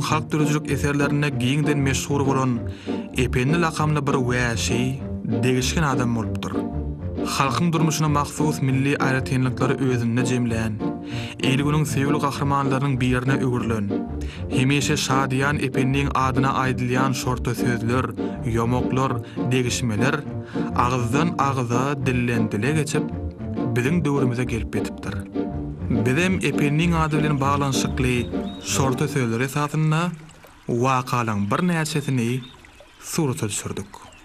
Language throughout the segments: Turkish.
halk dürüzlük eserlerine giyinden meşhur bolan Ependi lakamly bir wäşi, degişken adam bolupdyr. Halkyň durmuşyna mahsus milli aýratynlyklary özünde jemlän, eýliginiň sevgili gahrmanlarynyň birine öwürlen, hemişe şadyan Ependiň adyna aýdylýan şorta sözler, ýomoklar, degişmeler agyzdan agza dillen dile geçip biziň döwrümize gelip ýetipdir. Bizim Ependiň ady bilen baglanşykly şorta sözler esasynda wakalyň bir näçesini surata düşürdük.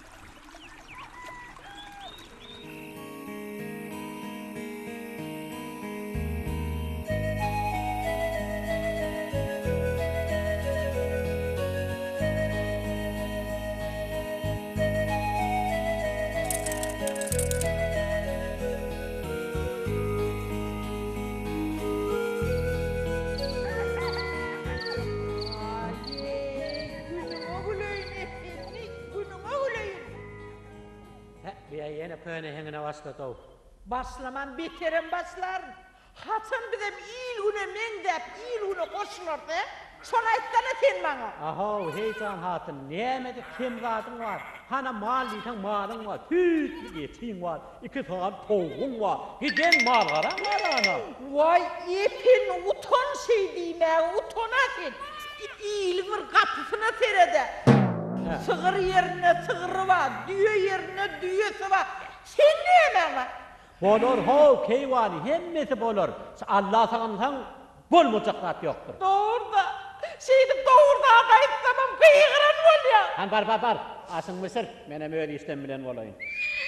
Başlaman biterim başlar. Haçan bizim il güne mendep, il güne koşulurdu. Şonu aytdana sen bana. Aho, heyecan hatın, nemedi kim zadın var? Hana maliyken malın var, hüt yetin var, 2 saat toğun var. Giden mal var ana. Vay epin uton şey diyme, utonasın. İl bir kapısına serede. Sığır yerine sığırı var, düğü yerine düğüsü var. Sen ne hemen? Bolor ho keyvani hemmesi bolor. Allah sanansan bolmajak yoktur. Doğru da. Şeydi doğru da gaytsamam kıyıgıran bol ya. Han bar. Asın mısır. Menem öyle istem bilen olayın.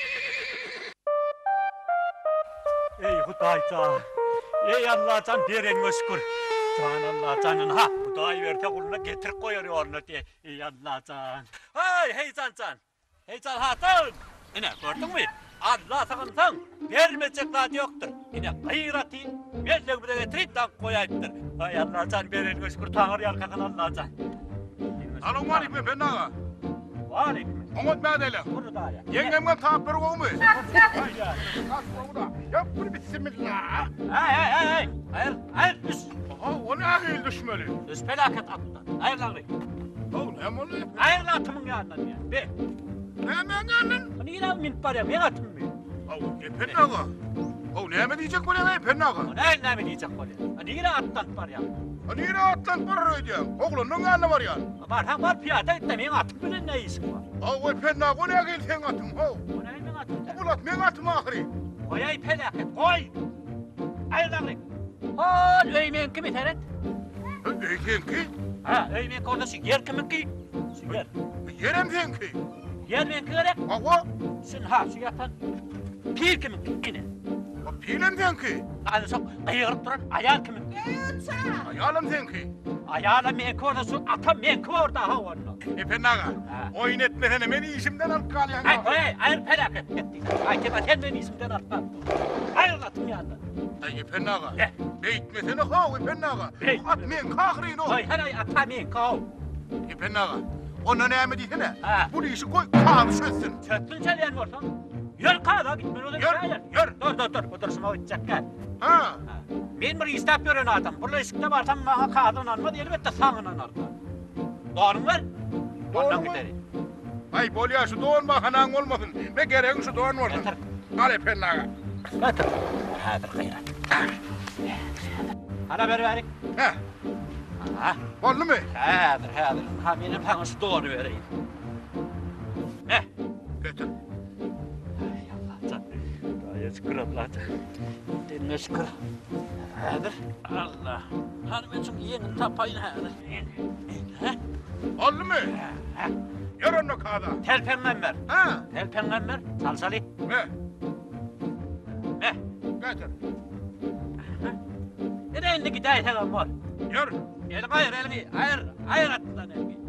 Ey Hudayca. Ey Allah can beren şükür. Can Allah canın ha. Huday verte kuluna getir koyar orna diye. Ey Allah can. Hey can. Hey can hatın. Ene gördün mü? Allah sanansan vermeyecek zat yoktur. Yine gıyrati melek bir de getirip dan koyayıptır. Ay Allah can beren şükür tanrı yarkakan Allah can. Alo Malik ben naga. Malik. Umut madele. Burada ya. Yengemden tapır olmuş. Ay ya. Yap bunu bismillah. Hey. Hayır. Aha o ne ahil düşmeli. Düş felaket atından. Hayır lan. O ne monu? Hayır lan atımın yanından ya. Be. Ne menganın? Hani yine min para ben atım mı? O epen naga. O ne mi diyecek böyle epen naga? Ne mi diyecek böyle? Hani yine attan para ya. Hani yine attan para ödeyeceğim. Oğlunun yanına var yani. Var piyada etme men atım bilen ne işin var? O epen naga o ne ahil sen atım ho. O ne men atım? Bulat men atım ahiri. Koy ay felaket koy. Hayır lan. Hol öymen kimi teret? Öyken ki? Ha öymen kordaşı yer kimin ki? Yer. Yerem sen ki? Yer men gerek. Ava? Sen ha şu yatan. Pir kimin ki? O pilen sen ki? Anı sok ayırıp duran ayar kimin? Ayalım sen ki? Ayağla men kordaşı atam men korda ha onu. Epen naga. Oyun etmesene beni işimden alıp kalyan. Hayır felaket etti. Ay keba sen beni isimden atma. Hayır atım yandan. Ay epen naga. Beytmesene ha epen naga. At men kahrin o. Hayır atam men kav. Epen naga. Ona ne mi diyene? Ha. Bu işi koy kahve çözsün. Çöttün çeleyen varsan. Yör kahve gitmen o da Yör. Dur. Bu duruşuma gidecek gel. Ha. Men bir istap gören adam. Burada ışıkta varsam bana kahveden almadı. Elbette sağınan alma. Doğru mu var? Ondan giderim. Ay bol ya şu doğan bahanan olmasın. Ne gereğin şu doğan olsun. Yeter. Al epen naga. Yeter. Hadır gayret. Hana verin. Ha. Ha. Oldu mu? Hadır. Ha benim sana şu doğru vereyim. Ne? Getir. Ay Allah can. Gayet şükür Allah can. Dinle şükür. Hadır. Allah. Hanım için yeğenin tapayın hadır. Ha? Oldu mu? Ha. Yer onu kağıda. Tel peygamber. Ha. Tel peygamber. Salsali. Ne? Ne? Getir. Nereye indi gideyi hemen var. Yer. Elini ayır elini. Ayır atından elini.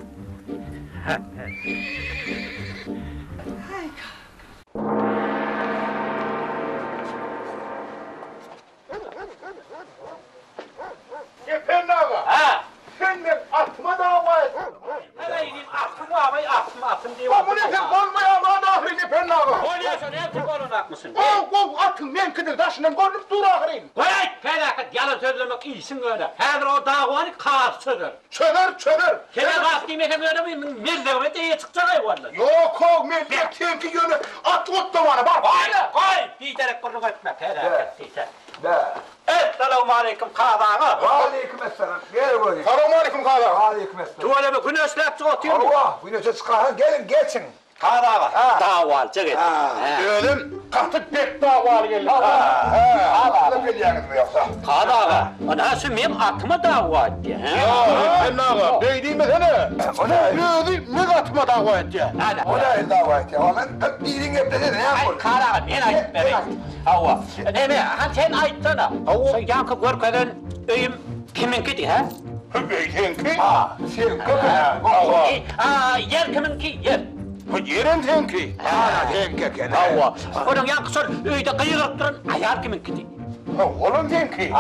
Epen naga. Ha. Sen de atma dava et. Hele ineyim attım diye. Bu ne sen olmayan adam epen naga. Oynuyorsun hep bu kolun atmışsın. Atın men kıdır taşından görünüp dur ahirin. Koy felaket yalan söyleme. sözlemek iyisin öyle. Her o davanı kalsıdır. Çöner. Kime kalktığım öyle mi? Mirdeğime diye çıkacak vallahi. Yok o millet tenki yönü at da bana bak. Koy! Bir derek bunu etmek herhalde. De. Esselamu aleyküm kadağa. Aleykümselam. Gel buraya. Selamun aleyküm kadar. Aleykümselam. Tuvaleme güneşlep çıkartıyorum. Allah, bu ne çıkarın gelin geçin. Kadağa. Daval çıkın. Öldüm. Katı pek davalı geldi. Allah biliyorsunuz mu yoksa? Kadağa. Anası benim atıma dava etti. Ya ben ağa. Beydiyim sene. O ne? Ne katma dava etti? O ne dava etti? Ama ben dilin hep dedi ne Ay yapayım? kadağa ben ayıp vereyim. Hava. Sen ayıtsana. Sen yankı görkeden öyüm kiminkiydi ha? Beytenki. Sen köpek. Yer kiminki yer. Yerin tenki. Tenke gene. Hava. Onun yankı sor öyde kıyırıp durun ayar kiminkiydi. Oğlum tenki.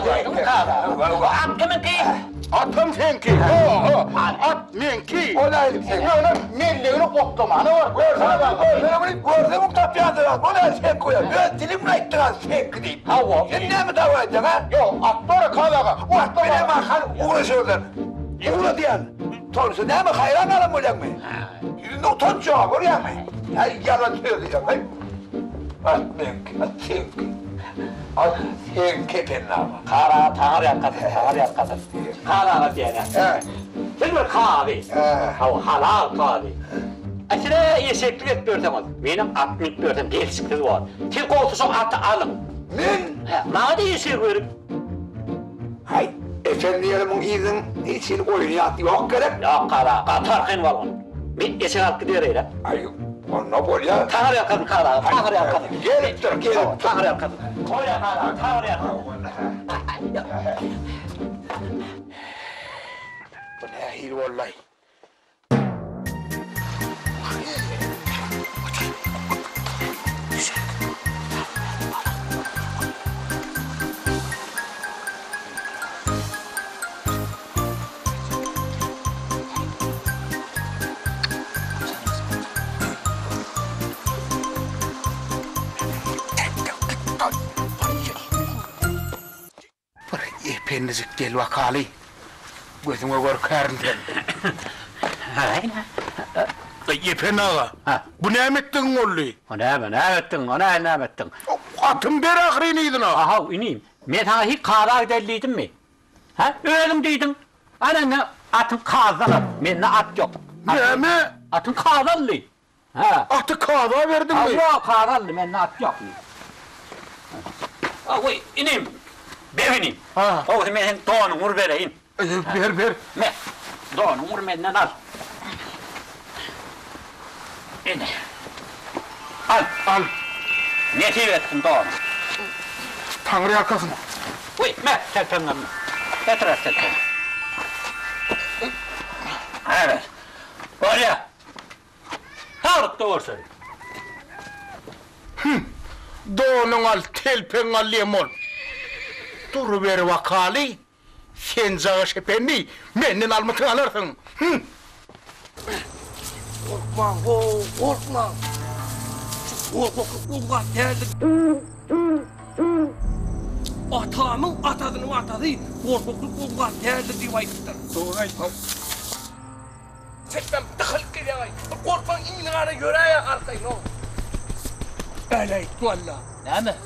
At kiminki? Atım tenki. At menki. O ne? Sen Onun milliğini koptumanı var. gördün mü tapyadılar? O ne sen koyar? Ben dilimle ettin sen gideyim. Hava. Sen ne mi dava edeceksin ha? Yok atları kadağa. Bak benim bakan uğraşıyorlar. Uğra diyen. Sonuçta ne mi hayran alın öyle mi? Yüzünde utanç yok oraya mı? Ay yalan söyleyeceğim. At menki, at senki. At senki benim ama. Kara tağır yakasın. Kara diyene. Sen bir kahve. Halal kahve. Aslında eşeklik etmiyorsanız, benim atmak etmiyorsam genç kız var. Tek olsa atı alın. Ben? Bana da eşek verin. Hay, efendilerimin izin için oynayat yok gerek. Yok kara, katarkın var onun. Bir eşek alıp gidiyor öyle. Ay, ona bol ya. Tağır yakasın kara, tağır yakasın. Gelip dur, gelip dur. Tağır yakasın. Koy ya kara, tağır yakasın. Bu ne hil vallahi. Pendizik gel vakali. Gözüme korkarım sen. Yepen ağa. Bu ne emettin oğlu? Ne ettin? Atım bir akriniydin ağa. Aha ineyim. Ben sana hiç kara giderliydim mi? Ha? Öyle deydin. Ana ne atın kazanır. Bende at yok. Ne mi? Atın kazanlı. Ha. Atı kağıda verdin mi? Allah kazanlı. Bende at yok. Oy ineyim. Ben ineyim. Ha. O zaman sen doğanı vur vereyim. Ver. Me. Doğanı vur benden al. İne. Al. Ne ettin doğanı? Tanrı yakasın. Uy me. Telefonu. Etraf telefonu. Evet. Oraya. Tarık doğru söyle. Doğunun al, telpen al lemon. Dur ver vakali. Sen zağış efendi, menden almatın alırsın. Korkma, korkma. Korkma, geldi. Atamın atadının atadı. Korkma, geldi diye ayıptır. Doğru ayıptır. Sen tıkılıp geliyor. Korkma, iyiliğine göre ya arkayın o. Öyle valla. Ne mi?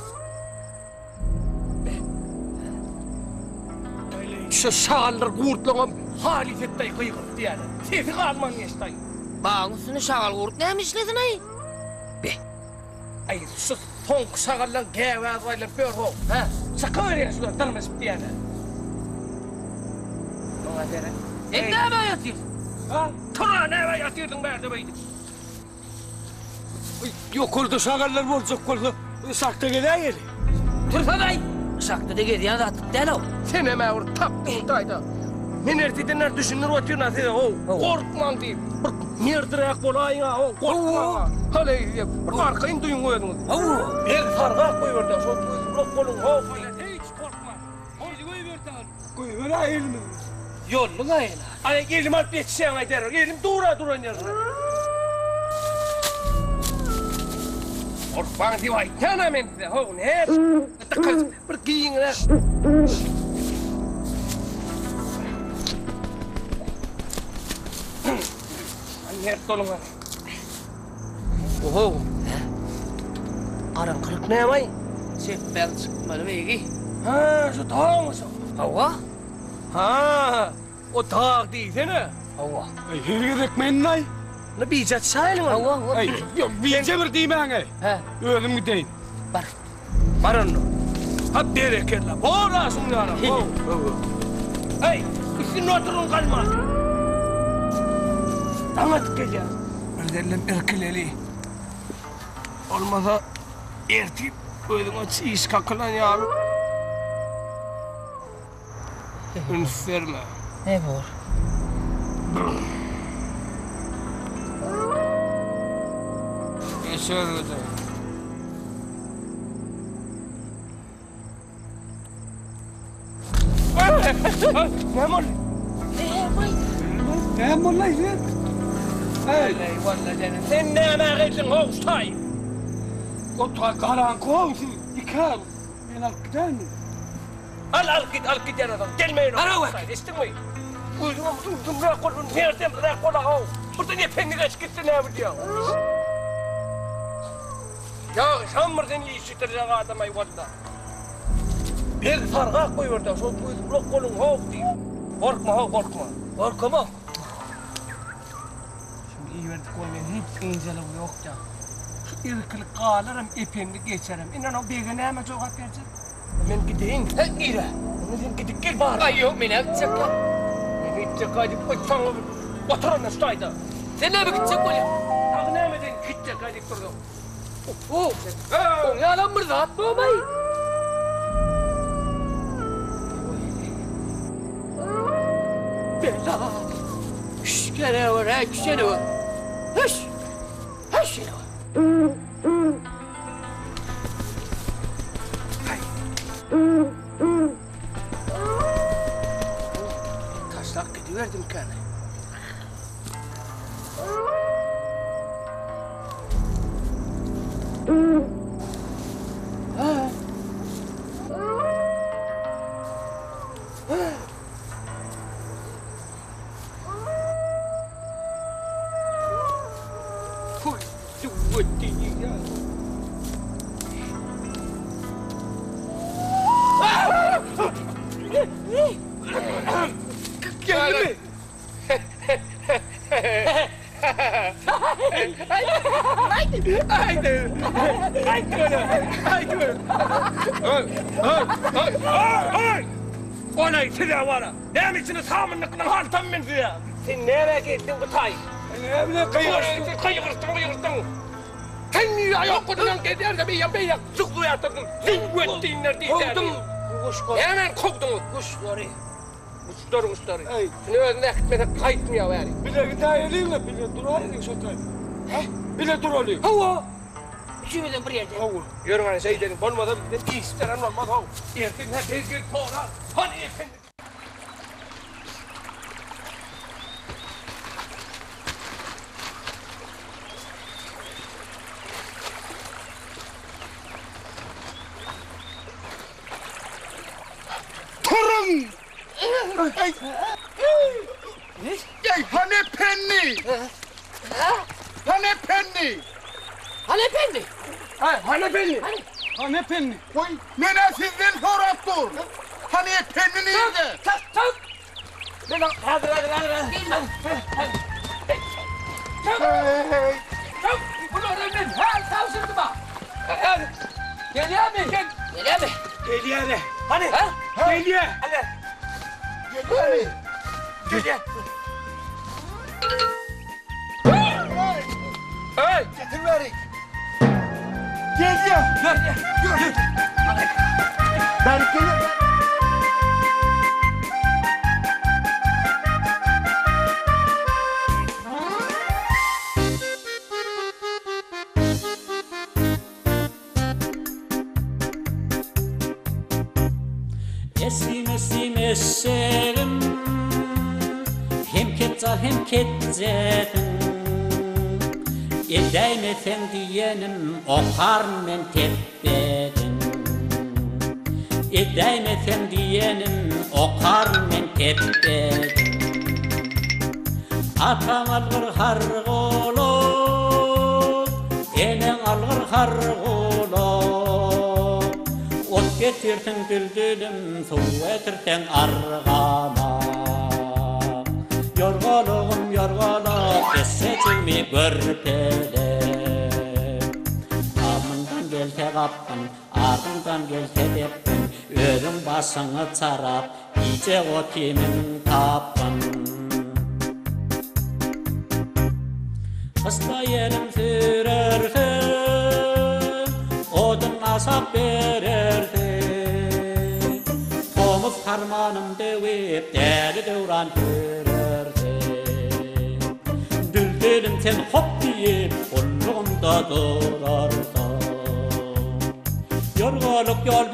Şu şağallar kurtluğum halifettey kıygırt yani. Tevfik alman geçtay. Bağın üstüne şağal kurt neymiş nesin ay? Ay şu tonk şağallar gevazayla bir ho. Ha? Sakın öyle şunlar tanımaz yani. Ne var dere? Sen ne yapıyorsun yatıyorsun? Ha? Tura ne var yatırdın be beydi. Yok oldu şağallar olacak oldu. Sakta geliyor. Tırfa bey! Şakta da gediyen de attık değil o. Sen hemen orada taptın dayda. Men erteden düşünür oturuyor dedi o. Korkman deyip. Mirdirak olayın ha o. Korkma. Hale bir arkayın duyun koyun. Bir farga koyuyor da şu kolun ho böyle hiç korkma. Haydi koy ver tan. Koy ver elini. Yolun ayına. Ay elim alıp yetişen ay der. Elim dura yazın. Korkman diye vay. Yana men de ho ne? Takız bir giyin ne? Mert dolunga. Oho. Aran kırık ne yapay? Seppel çıkmalı beygi. Ha, şu dağ mısın? Hava? Ha, o dağ değil ne? Hava. Hirgirek mennay. Ne bicat sayılın? Hava. Ay, yok bize bir diýmäňe. He. Ölüm gideyin. Bar. Baran. Ha bereketler. Boğulasın yaram. Hey, üstün oturun kalmaz. Damat geliyor. Erdelim erkeleli. Olmasa ertip ödüne çiğiş kakılan yavrum. Ünferme. Ne var? Geçer öde. Ne var? Hem vallahi sen. Öyle vallahi canım. Sen ne anağıydın Oğuztay? O ta karan komşu. Yıkar. Ben akıdan. Al git yaradan. Gelmeyin. Ara bak. İstin mi? Uzun bırak kolun. Nereden bırak kola o? Burada niye pendireç gitti ne yapacağım? Ya şamırdan iyi sütürecek adamay valla. Bir farga koyuyor da. Şu uzun bırak kolun hoğuk diyor. Korkma. Korkma. Şimdi iyi verdik olmayan hiç incelim yok ya. Şu irkilik kağlarım ipimli geçerim. İnan o bir güne hemen çok atlayacak. Ben gideyim. He, ira. Sen gidip gel bari. Ay yok beni gidecek ya. Ben gidecek hadi sana oturun üstayda. Sen ne gidecek böyle? Ağlameden gidecek hadi durdu. Oo. O ne lan burada? Atma bay. Bela. Şş, gene var ha, gene var. Hış. Hış gene var. Taşlak gidiverdim kendine. Huy, cıvıttı ya. Geldi mi? Haydi. Olay size var. Ne misiniz hamınlıkla hartam ben size? Sen nereye gittin bu tay? Ne bileyim Kıyırsın. Sen niye ayak kodundan gider de bir yapıya zıklı yatırdın? Sen güettiğinler değil. Hemen kovdunuz. Kuşları. Kuşları. Şimdi özüne ekmede kayıtmıyor yani. bile gidayeliyim de bile durayım şu tay. Bile durayım. Hava. Üçümüzden bir yerde. Yürü hani şey dedim. Olmadan bir de istenen olmaz o. Erkin hep bir poğra. Hani efendim. Turun! Ey hani penni! Hani penni! Hani penni? Hani belli. Ha ne penni? Koy, nene sizden sorap dur. Hani penni nerede? Tak. Hadi. Hey! Bunu öğrendim. Her tavsırdı bak. Geliyor mu? Geliyor mu? Geliyor hani. Hani? Ha? Geliyor. Hani? Gel. Geliyor. Hey! Getir verin. Geliyor. Gel. Ben geliyorum. Esim eserim hem ketçal hem ketzedim Edeyim efendiyenim okar men tepbedim Edeyim efendiyenim okar men tepbedim Atang algır hargolop, eneň algır hargolop. Ot getirtin düldülüm, suw etirten argama. Yorgalığım yorgalak, essetimi görpelep. Amından gelse kapın, ardından gelse deppin. Ölüm basını çarap, iyice o kimin tapın. Kısta yerim sürersin, odun asap verersin. Tomuz harmanım devip, deli devran sürersin. Düldülüm sen hop deyip, kulluğumda durarsan. Yorgalık yol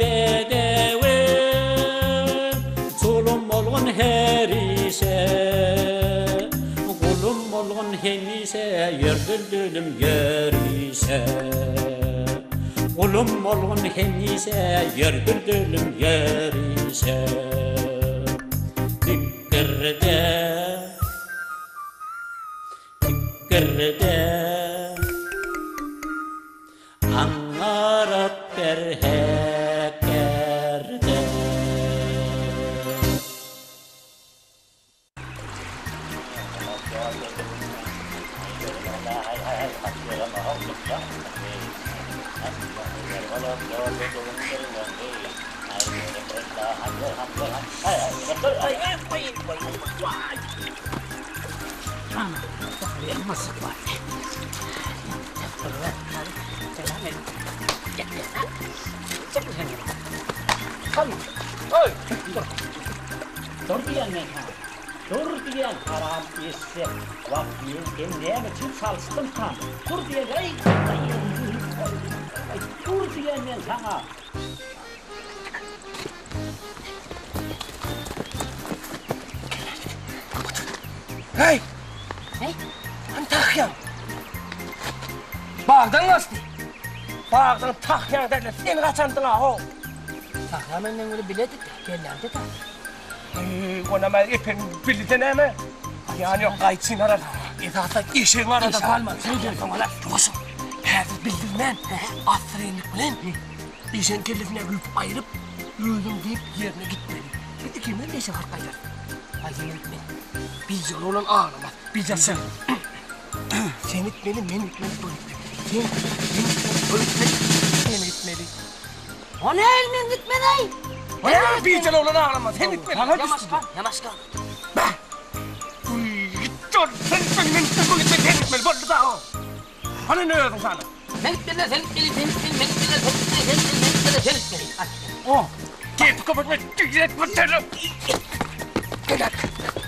bedevin, sulum olgun her ise. Kulum olgun hem ise, yer düldülüm yer ise. Kulum olgun hem ise, yer düldülüm yer ise. Dikkirde, dikkirde, angarap berhekerde. Dur diyen men ha. Dur diyen haram esse. Bak ben neyme için çalıştım tam. Dur diyen ey. Dur diyen men sana. Hey! Hey! Antakya! Bağdan açtı. Bağdan Takya derler. Sen kaçandın ha o. Takya menden öyle biledik de, gellerdi de. Ona ben epeyim bildi ne mi? Yani yok kayıtsın arada. Esasında işin arada. İş alma, sen diyorsun ona. Yosun. Herkes bildirmen. Asrenlik bilen. İşin kellesine gülüp ayırıp öldüm deyip yerine gitmeli. Gitti kimden neyse harkaylar. Hayır gitme. Biz yolu olan ağlamaz. Biz sen. Sen gitmeli, ben gitmeli, bu gitmeli. Sen gitmeli, bu gitmeli, sen gitmeli. O ne elmen gitmedi? Hayır, biz yolu olan ağlamaz. Sen gitmeli. Yamaş kal, yamaş kal. Git dur, sen gitmeli, bu gitmeli, sen gitmeli, bu da o. Hani ne öldün sana? Ben gitmeli, sen gitmeli, sen gitmeli, ben gitmeli, sen gitmeli, sen gitmeli, sen gitmeli. O, git kapatma, git bu taraf. Gel hadi.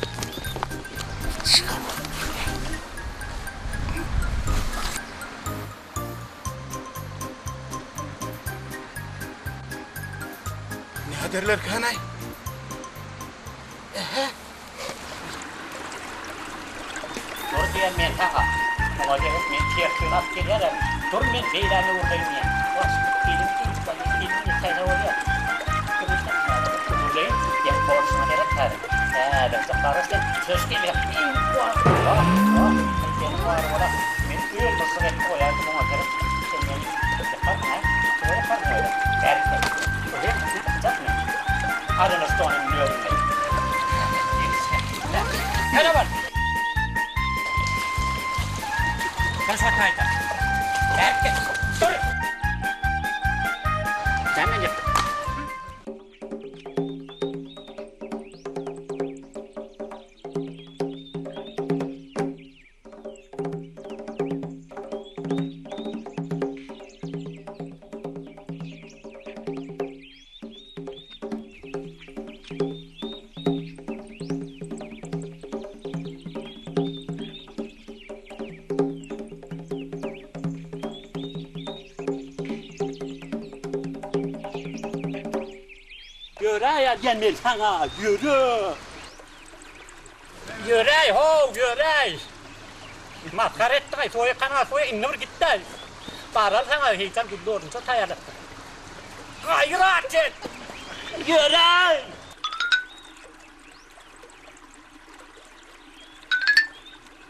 Ne derler kanay? Dur diyen men taha. Ama gelip men tiyatron at gelirim. Dur men beylani uğrayım ya. Bas, ilim kayna oluyor. Uğrayım, ya borçuna gerek tarım. Ben zakarırsan söz geliyor. Benim var ola. Men öyle basın et koyardım ona gerek. Sen beni yapar mı? Böyle yapar mı öyle? Gerçekten. Öyle yapacak mı? Adını stoğunun biliyorum ben. Hadi var. Kaçak kayda. Erkek. Dur. Sen ne yaptın? Yürü gelmel sana, yürü. Yürü ho, yürü. Matkar ettin, soya kana, soya innur gitti. Paral sana, heyecan güldü çok hayal ettin. Gayret et. Yürü.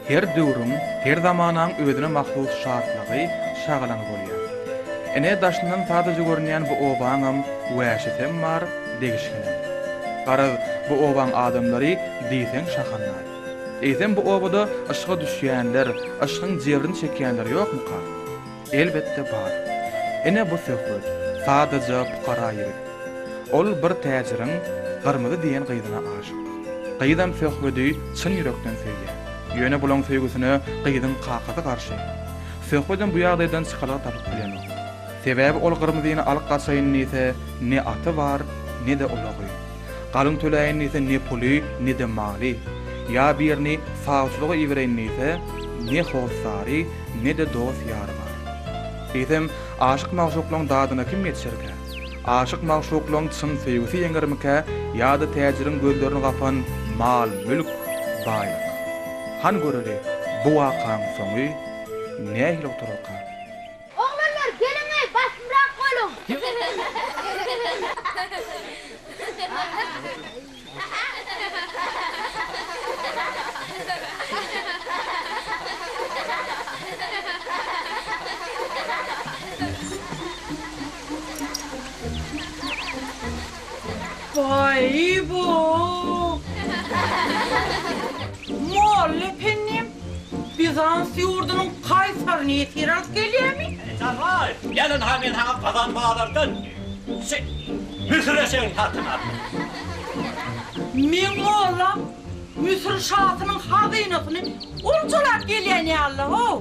her döwrüň, her zamanyň özüne mahsus şartlygy, şagalaňy bolýar. Ene daşyndan sadajy görünýän bu obaňam wäşetem bar, degişkenem. Garaz bu obaň adamlary diýsen şahanlar. Eýsem bu obada aşga düşýänler, aşgyň jebrini çekýänler ýokmy ka? Elbetde bar. Ene bu söhbet sadaja fuqara ýerik. Ol bir täjiriň gyrmyzy diýen gyzyna aşyk. Gyýdam söhbeti çyn ýürekden söýýär. Ýöne bulan söýgüsine gyzyň kakasy garşy. Söhbetin bu ýagdaýdan çykalyk tapyp bilenok. Sebäbi ol gyrmyzyny alyp gaçaýyn ise ne aty bar, ne de ulagy. Galyň töläýän ise ne puly, ne de maly. Ya birini sağçılığa ivereyn ise ne hosari, ne de dost ýary bar. Eýsem aşyk magşuklaryň dadyna kim ýetişerkä? Aşyk magşuklaryň çyn söýgüsi ýeňermike ýa-da täjiriň gözlerini gapan mal, mülk, baýlyk. Han göreli bu wakaň soňy nähili oturaka? Oğlanlar gelin ey, basmırak kolum. Vay bu. Muallefenim. Bizans ýurdunyň kaýsaryny ýetirat gelýärmi? Canlar, gelin hemen ha kazan bağlardan. Müsreşen hatına. Men oğlam Müsir şahatynyň hazynasyny unçalap gelýän ýaly ho.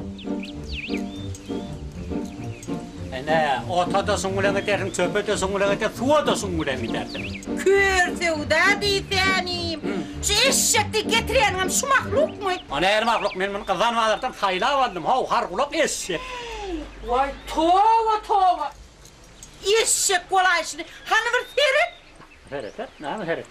Ne, otada sungulan ederim, çöpete sungulan ederim, suya da sungulan ederim. Körsewda diýsänim. Şu eşekdi getirýän şu mahlukmy? Ana her mahluk men kazan bağlardan haýlap aldım. Haw har gulak eşek. Vay tova tova. Eşek golaýşyny hany bir seret? Seret, näme seret?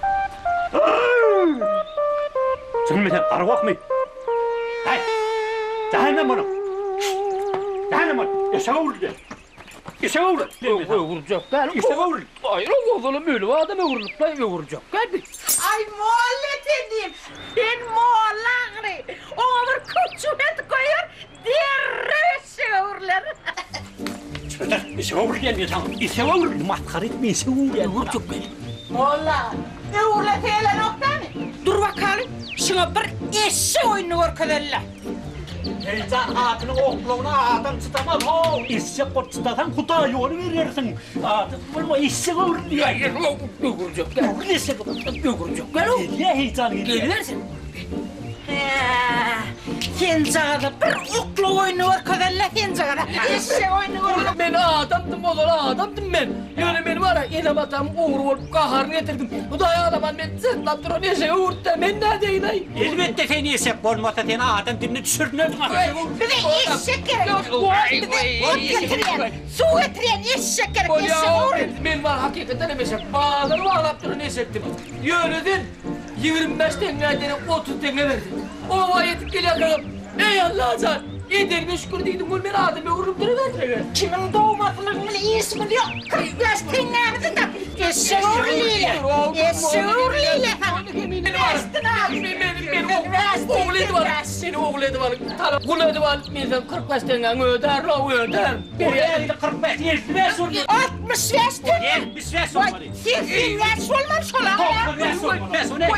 Sen meden arwak mı? Hay. Cehennem bunu. Cehennem bunu. Eşeğe vurdu. Eşeğe vurdu. Vuracak gel. Eşeğe vurdu. Hayır oğlum öyle adama vurulup da vuracak gel bir. Ay muhallet edeyim. Ben muhallagri. Ona bir küçümet koyar. Derre eşeğe vurlar. Eşeğe vurdu yani tamam. Eşeğe vurdu. Matkar etme eşeğe vurdu. Vuracak gel. Valla. Uğurla teyele noktani. Dur bakalım. Şuna bir eşeğe oyunu görkederler. Heyecan atını okluğuna adam çıtamaz. Eşek kot çıtatan kuta yolu verirsin. Atın bulma eşek olur diye. Vuracak gel. Vuracak gel. Niye heyecan geliyor? Gelirsin. Hencağda bir oklu oyunu görkederler hencağda. Eşeğe oyunu görkederler. Ben adamdım oğlum adamdım ben. Yani benim ara elim atam uğur olup kaharını getirdim. Bu da adamın ben zıtlap duran eşeğe uğurdu da ben neredeyim ay? Elbette seni eşek olmasa seni adam dinle düşürdün. Bir de eşek gerek. Bir de ot getiren, su getiren eşek gerek. Eşek uğur. Ben var hakikaten eşek. Bağları bağlap duran eşektim. Yönedin 25 tengeden 30 tenge verdi. O vayetip geliyor. Ey Allah can. Yedirme şükür dedim. Gül beni ademe vurup duruverdi. Kimin doğmasının iyisi mi diyor? 45 tengemizin de eşek uğurluyla. Eşek uğurluyla. Üniversitini al. Oğul edi var. Seni oğul edi var. Kul edi var. Bizden 45 tengeni öder. O öder. Oraya 45, 25 oldu. 65 tenge. 75 olmadı. 85 olmamış olan. 95 olmadı.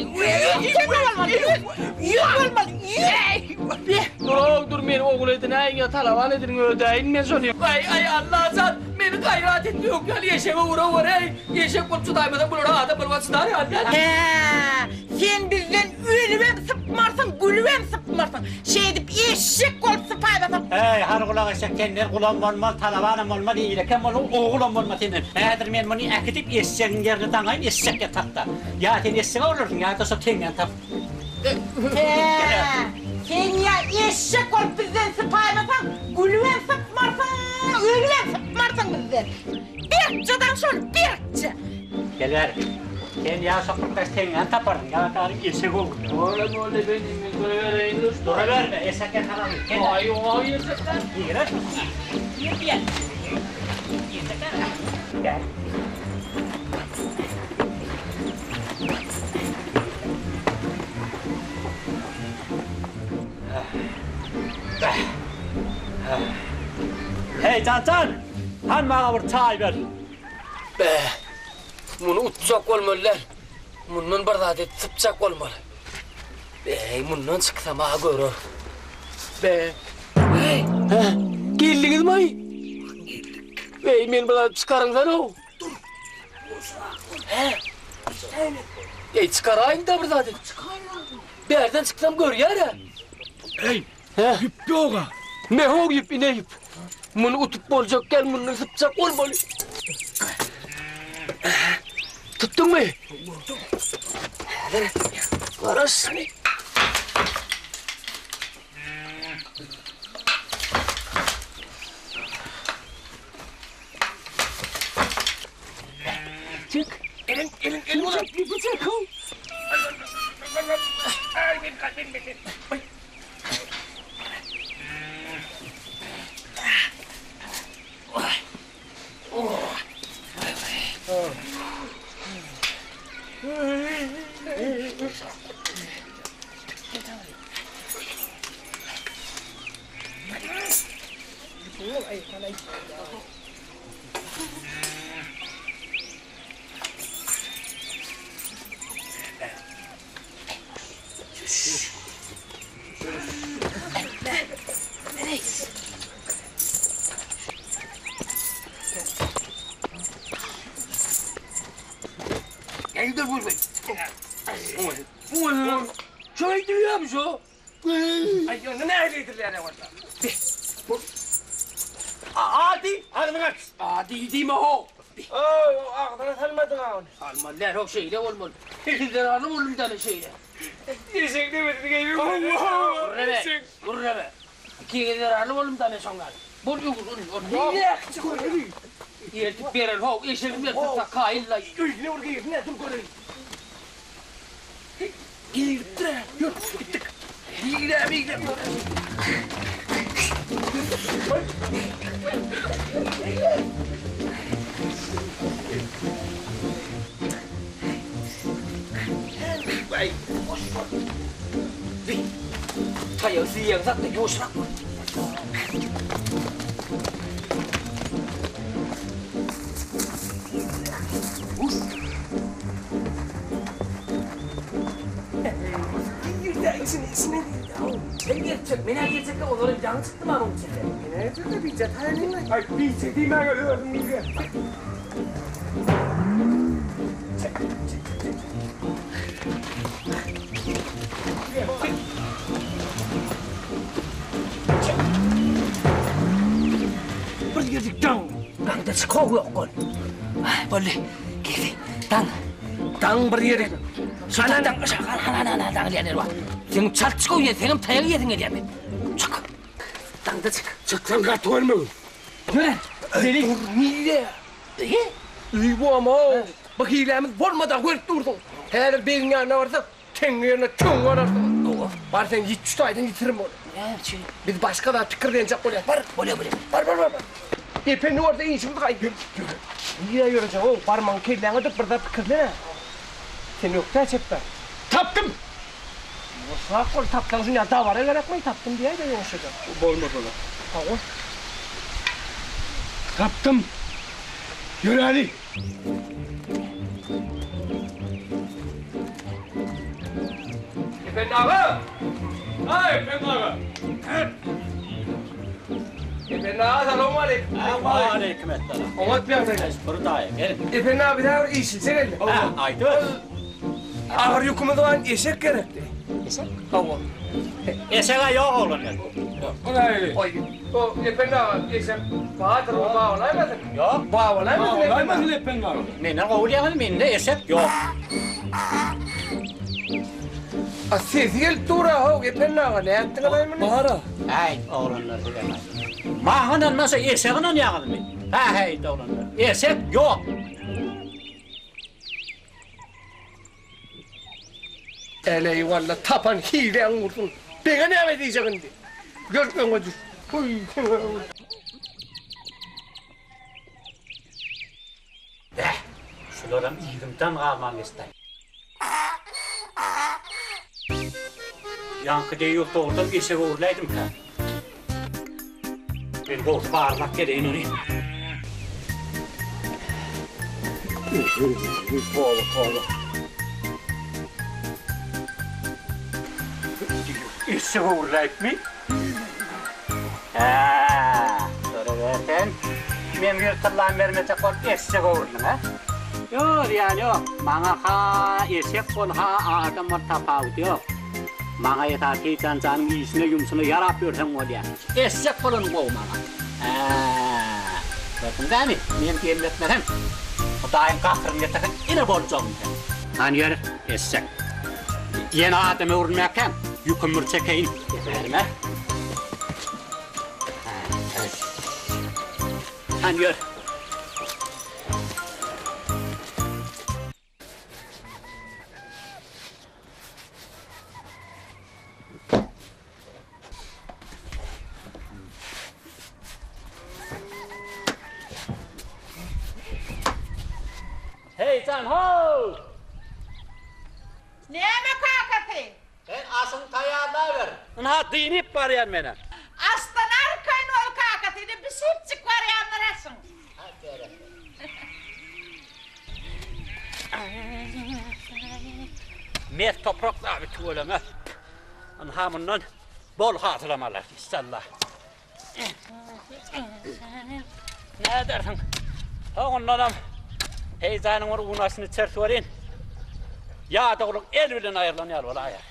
Dur beni oğul edin. Ayın talavan edin ödeyin. Ne soruyor? Ay Allah can. Beni gayret etti yok ya. Yeşeğe uğra var. Yeşek olup tutaymadan bunu adam bulmasınlar ya. Sen bizden ölüvem sıpmarsın, gülüvem sıpmarsın. Şey edip eşek olup sıpaymasın. Hey, har kulak eşek kendiler kulağım olmaz, talavanım olmaz, iyilekem olur, oğulum olmaz senin. Eğer ben bunu ekitip eşeğin yerini tanıyın, eşek yatakta. Ya sen eşeğe olursun, ya da so tengen tap. Sen ya eşek olup bizden sıpaymasın, gülüvem sıpmarsın, ölüvem sıpmarsın bizden. Birçadan şöyle, birçe. Gelir. Sen ya sokakta tengen taparın, ya tarih eşek olur. Oğlum benim vereyim. Dora verme, eşek yakalanır. Ay o eşekler. Girer. Gel. Gel. Hey Can, han bana bir çay ver. Be, bunu utacak olmalılar. Bundan bir adet tıpacak olmalı. Bey, bundan çıksam ağa görür. Be, hey, geldiniz mi? Bey, men bana çıkarınlar o. Dur. He. Ey, çıkarayım da bir adet. Bir yerden çıksam gör ya. Hey, Yip yoga. Ne o yip, ne yip? Bunu utup olacakken bundan tıpacak olmalı. Tuttun mu? Karasını. Çık. Elin ulan. Bir bıçak ol. Ay, benim. Dur vurma. Şöyle duyuyor musun? Ay ne neredeydiler ya orada? Adi, hadi bırak. Adi değil mi o? Ağzına salmadın ha onu. Salmadılar o şeyle olmalı. Zararlı olur bir tane şeyle. Yesek demedin gibi. Allah! Vur be. İki zararlı olur bir tane sonlar. Bol yok. Ne? Yertip verir ho. Eşeğimle tutsak kailla. Ne oraya ne dur koyayım. Girtre. Yürü bittik. Gidelim. Vậy. Gì? Thầy ở riêng rất là vô sắc. İçine ben gerçek, beni gerçekten onların canı çıktı mı onun içinde? Ne çıktı bir cat hayalin mi? Ay bir çektiğim ben görüyorum bir. Bir girdik dang. Dang da çıkıyor kon. Boleh, gidi. Dang bir girdik. Sana lihat dulu. Yang cat çıkıyor ya, senin tayağı yedin ya diye. Çık. Dangda çık. Çıksan kat var mı? Nere? Deli. Niye? İyi bu ama o. Bak hilemiz olmadan koyup durdun. Her bir yana varsa kendine tüm varasın. Varsan hiç tutaydın yitiririm onu. Biz başka da tıkırlayacak oluyor. Var. Var. Efendim orada işimiz kaydı. Niye yürüyeceksin o? Parmağın kirleğine de burada tıkırla. Sen yok da çekme. Taptım. Sağ kol taptan şunu daha var olarak mı taptım diye de yumuşacak. Olmaz ola. Tamam. Taptım. Yürü hadi. Efendim ağa. Hay efendim ağa. Efendim ağa selamun aleyküm. Aleyküm etselam. Anlat bir anda. Buradayım, gelin. Efendim abi daha iyisin sen geldi. Aydın. Ağır yükümü doğan eşek gerekti. Eşek? Tamam. Eşeğe yok oğlum ben. Olay. Oy. O efendim ağa eşek. Bahadır o bağlayamadın. Yok. Bağlayamadın Olay efendim ağa. Benim oğlumun bende eşek yok. Asiziyel tura o efendim ağa ne yaptın adamın? Bahara. Hey oğlanlar bilemez. Mahının nasıl eşeğine yakın mı? Hey oğlanlar. Eşek yok. Ele valla tapan hile vurdun. Bana ne edeceksin diye. Görmüyor musun? Uy. Şularım iyirimden kalmam isteyim. Yankı diye yurtta oldum, eşeğe uğurlaydım ki. Bir gol bağırmak gereğin onu. Oğlum. İşe uğrayıp mı? Sonra verken, men bir tırlan vermeyecek ol, eşek uğrayın ha? Yok yani yok, bana ha eşek ol, ha adam var tafavut yok. Bana yeter ki cancanın iyisine yumsunu yarap versen ol ya. Eşek olun bu bana. Gördün değil mi? Men gelmetmeden. Kudayın kahrını getirin, yine borcum. Hani yer, eşek. Yeni adamı vurmayakken, yükümür çekeyim. Verme. Hani yer. Hey can ho! Neme kakatı? Sen asın tayarla ver. Ha dinip var yan mene. Aslan arkayın ol kakatıydı, bir sütçük var yanlarasın. Met topraklar bir tuvalama. Hamından bol hatırlamalar inşallah. Ne dersin? Oğlum adam heyecanın var unasını çert verin. Ya da oğlum el bilen ayırlanıyor valla ya.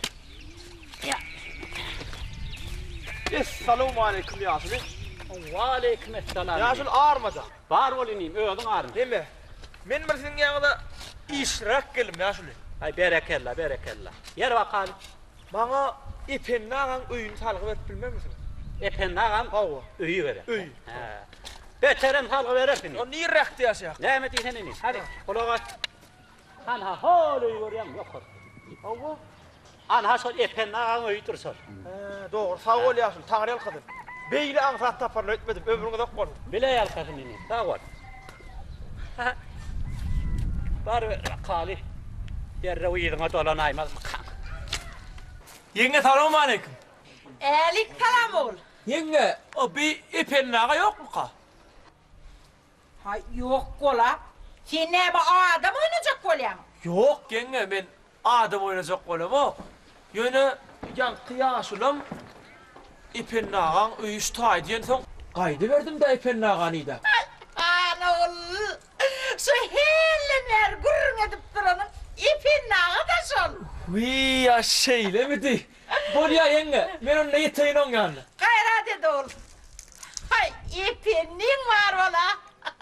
Esselamu aleyküm Yasin. Ve aleyküm esselam. Yasin ağırmaca. Var olayım, öğdün ağrım. Değil mi? Men bir senin yanında işrak gelim Yasin. Ay berekella, berekella. Yer bakalım. Bana ipen nağan öyünü salgı verip bilmem misin? Epen nağam Hava. öyü verir. Öy. Beteren salgı verir beni. O niye rektı yaşayak? Ne emet isenini? Hadi kulağa. Anha hol öyü görüyorum yok. Hava. Anha sol epen nağam öyüdür sol. Doğru sağ ol Yasin. Tanrı kadın. Beyli ansat taparla etmedim. Ömrüne de koydum. Bile yalkasını. Sağ ol. Var ver kali. Yerre uyuduğuna dolanaymaz mı kan? Yenge selamu aleyküm. Elik kalam ol. Yenge o bir ipen nağa yok mu ka? Ha yok kola. Sen ne bu adam oynayacak kolyam? Yok yenge ben adam oynayacak olam o. Yöne yan kıyasılım. İpen nağan öyüş tay diyen son. Kaydı verdim de ipen nağanıydı. Ana ol. Şu helleler gurrun edip duranın ipin nağı da sol. Vii ya şeyle mi di? Bol ya yenge, ben onunla yeteyim onun yanına. Gayra dedi ol. Hay ipinin var ola.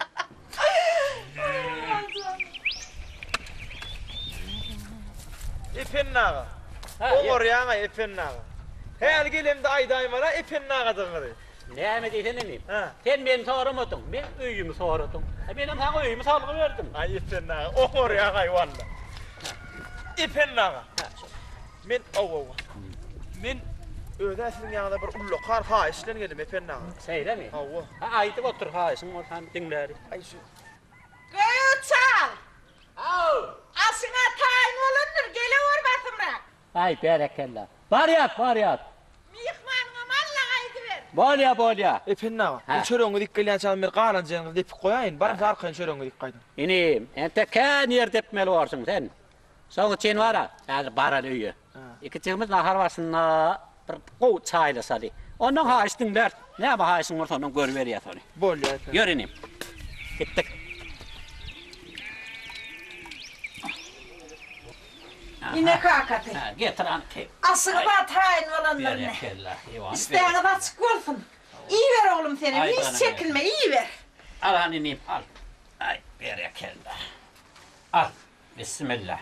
İpen nağa. Olur yana ipen nağa. Her gelimde aydayım valla ipen nağa dağırı. Ne emet isenini? Ha. Sen beni sormadın, ben öyümü sordum. Benim sana öyümü salgı verdim. Ay ipen nağa, olur yana valla. İpen nağa. Men ova. Men öde sizin yanında bir ullu kar ha işlen geldim ipen nağa. Söyle mi? Ova. Ha ayıp otur ha, işin ortam dinleri. Ay şu. Göçal. Au! Asına tayin olundur, geliyor basımrak. Ay berekella. Var yat. Mihmanına malla kaydı ver. Bol ya. İpen nağa. Ha. Bu çörüğünü dikkatle açalım bir qalan canını dip koyayın. Barım sarkayın çörüğünü dikkayın. İnim, ente kan yer depmeli varsın sen. Sonra çen var ha, yani baral üyü. İkicimiz nahar varsınla bir qoğut çayla sali. Ondan ha istinler, ne yapı ha istin orta ondan gör veriyor sani. Bol ya ipen. Gör inim. Gittik. Yine kakatı. Getir anke. Asıgıda tayin olanlar ne? Berekella. İsteğine de açık olsun. İyi ver oğlum seni, Ay hiç bana çekinme, iyi ver. Al hanim, al. Ay berekella. Al. Bismillah.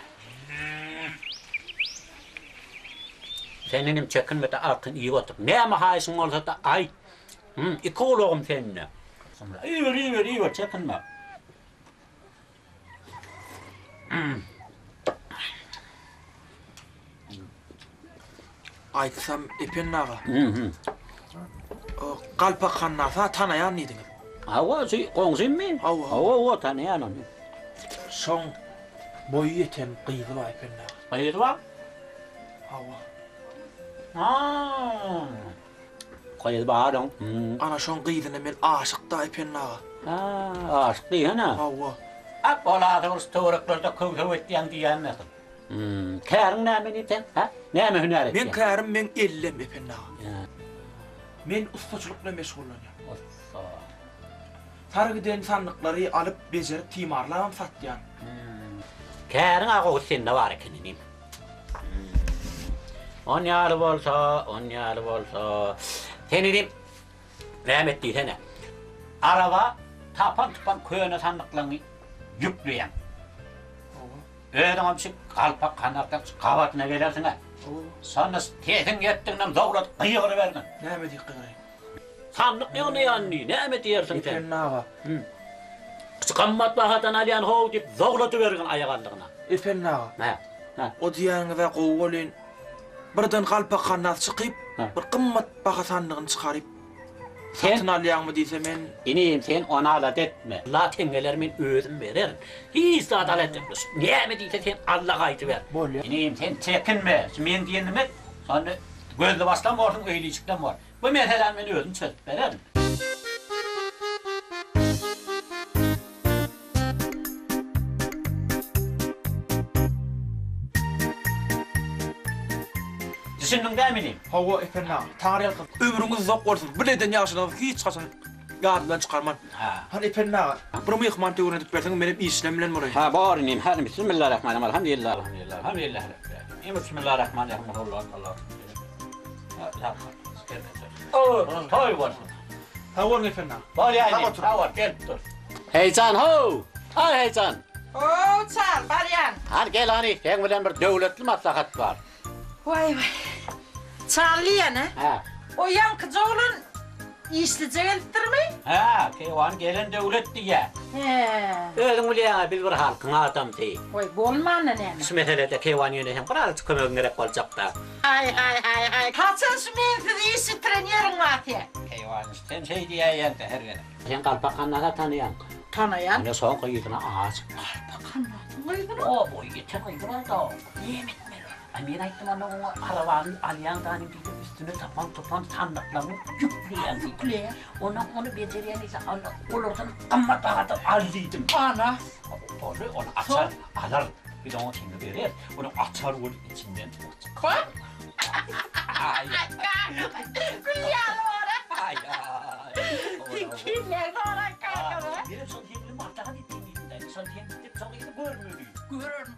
Seninim çekinme de arkın iyi otur. Ne ama haysın olsa da ay. İki oğlum seninle. Sonra iyi ver, çekinme. Aytsam ipen nağa. O kalpak kannasa tanayan idin. Hava qonşun mi? Hava tanıyan onu. Son boyu yeten qıydı var ipen nağa. Hayır var. Hava. Ha. koydu bağırın. Ana şon gyzyna men aşykda epennaga. Ha, aşk diýen ha. Hawa. Ak bolady storaklarda köwse etdiýän diýän näme? Käriň näme iten? Ha? Näme hünär etdiň? Men kärim men ellem epennaga. Men ustaçylykla meşgullanýam. Usta. Sargıden sandıkları alıp becerip timarlamam satýan. Käriň agy sende bar ekenim. On ýaly bolsa, senidim rahmetli sene. Araba tapan köýüne sandyklaryny ýükleýän. Öýdüňem şi galpak kanatdan gawatyna gelersiň ha. Sonra tesin ýetdiňden dowlat gyýyry berdi. Näme diýip Sandyk ýöne ýanny, näme diýersiň sen? Efennaga. Qammat bahatan alyan how diýip dowlaty bergen aýaganlygyna. Efennaga. Ha. O diýäňize gowulen birden galpak kanat çykyp, bir qymmat baha sandygyny çykaryp satyn alýanmy diýse men inim sen ona alat etme. La tengeler men özüm berer. Hiç adalet etmez. Näme diýse sen Allaha aýtyp ber. Inim sen çekinme. Men diýenime sonra gözle başlam ordyň öýliçikden bar. Bu meselen men özüm çözüp bererim. Düşündün däminim? Hawa efennaga. Taňry ýalkyp ömrüňiz zok bolsun. Bileden ýaşaňyz hiç gaçan ýadydan çykarman. Hani efennaga. Bir mehman töwrenip berseň menem işlem bilen boray. Ha bar inim. Hadi bismillahirrahmanirrahim. Elhamdülillah. Elhamdülillah. Bismillahirrahmanirrahim. Allah. Toy var. Hawa efennaga. Bar ýa-ni. Hawa gel dur. Heýcan ho. Hay heýcan. Çal baryan. Har gel hani. Sen bilen bir döwletli maslahat bar. Vay. Çalýan ha? Ha. O yankı oğlun işlice geldirmi? Ha, kewan gelen döwlet diýär. Özüň bilýän bil bir halkyň adam ti. Oy bolmany näme? Şu meselede kewan ýöne hem biraz kömegine gerek boljak da. Ay. Kaçan şu men işi trenerin waty. Kewan sen şey diýýän de her gene. Sen galpakanlara tanıyan. Tanıyan? Ne soňky ýygyna ağaç. Galpakanlar. O boy geçen ýygyna da. Yemin Amin aýtdym ana o arabanın alýandan diýip üstüne tapan sandyklaryny ýükleýän. Onu bejerýän ise olardan qammat agat aldydım. Ana. Onu açar, alar. Bir onu şimdi berer. Onu açar ol içinden. Bak. Ay. Bilýän ora. Ay. Kimler ora kakara? Bir son hemli martaga ditdiňden. Son hemli çok ýyly görmüdi. Görürüm.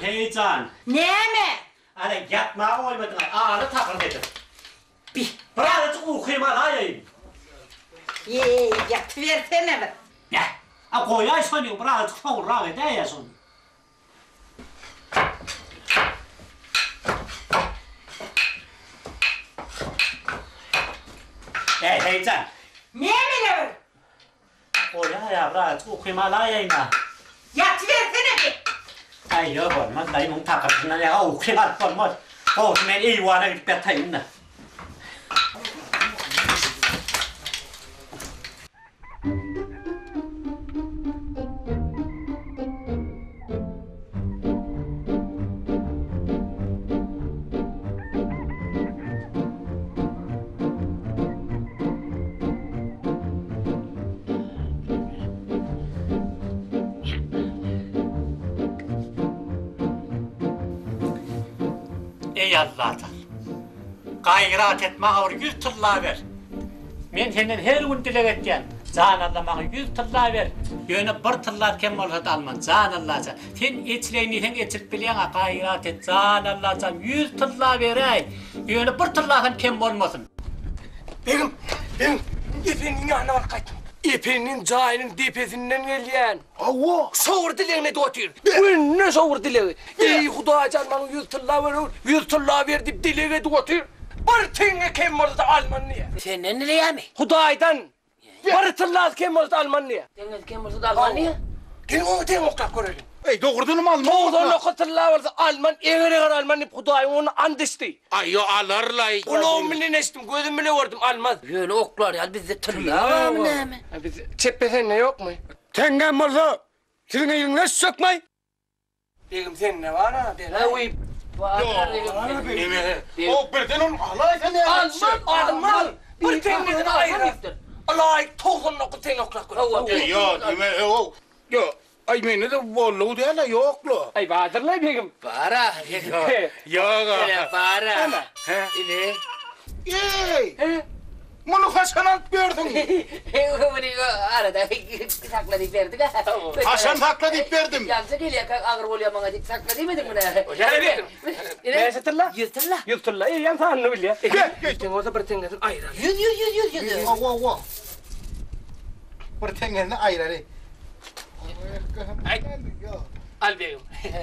heyecan. Näme? Ana yatmağa oymadın, ağrı takıl dedim. Birazcık uyuyayım alayım. Yatıversene bir. Ne? Koyay sanıyor, birazcık soğurlar edeyesin. Heyecan. Näme ne? Koyay ya, birazcık uyuyayım alayım ha. Yatıversene bir. Ay yok olmaz, dayımın takıntısına ya, uyuyayım olmaz. Olsun ben iyi vana gidip yatayım da. Ey Allah'tan, gayret etme ağır 100 tılla ver. Men senden her gün dilek etken, can Allah bana 100 tılla ver. Yöne bir tılla kem olsa da alman, can Allah'tan. Sen etçileyini sen etçilip bilene gayret et, can Allah'tan 100 tılla ver ey. Yöne bir tılla kem olmasın. Benim efendinin yanına var kaydım. Efendinin cahinin depesinden gelyen. Allah! Soğur dileğine de otur. Ne soğur dileği? Ey Huda can bana 100 tılla ver, 100 tılla ver deyip dileğine de otur. Bir tane kim oldu da Almanya. Senden ne ya mi? Hudaydan. Bir tılla kim oldu da Almanya. Senden kim oldu da Almanya? Gelin onu ten oklap görelim. Ey doğurdun mu Alman? Doğrudan o tılla olsa Alman, eğer Alman deyip Huday onu andıştı. Ay yo alırlar. Kulağım bile neştim, gözüm bile gördüm Almaz. Böyle oklar ya bizde tılla var mı ne mi? Biz çeppesen ne yok mu? Tengem olsa sizin elinize sökmeyin. Begim sen ne var ha? Ne uyup? O birden onu alaysan ya. Alman! Bir tenini ayrı. Alay toğun oku ten oklak görelim. Yo deme o. Yo ay meni de bollu diye la yok lo. Ay Bahadır'la begim. Para. Yo ga. Ne para? He. Ne? Ey. Bunu Hasan'a verdin. Bunu arada sakladık verdik ha. Hasan sakladık verdim. Yansı geliyor ağır oluyor bana dik sakladı mıydık bunu? Hadi begim. Ne satırla? Yüztürla. Yüztürla. İyi yan sağını bil ya. Gel. Orada bir tenini ayrı. Yüz. Wow. Bir tengene ayrı. Ay. Al begim.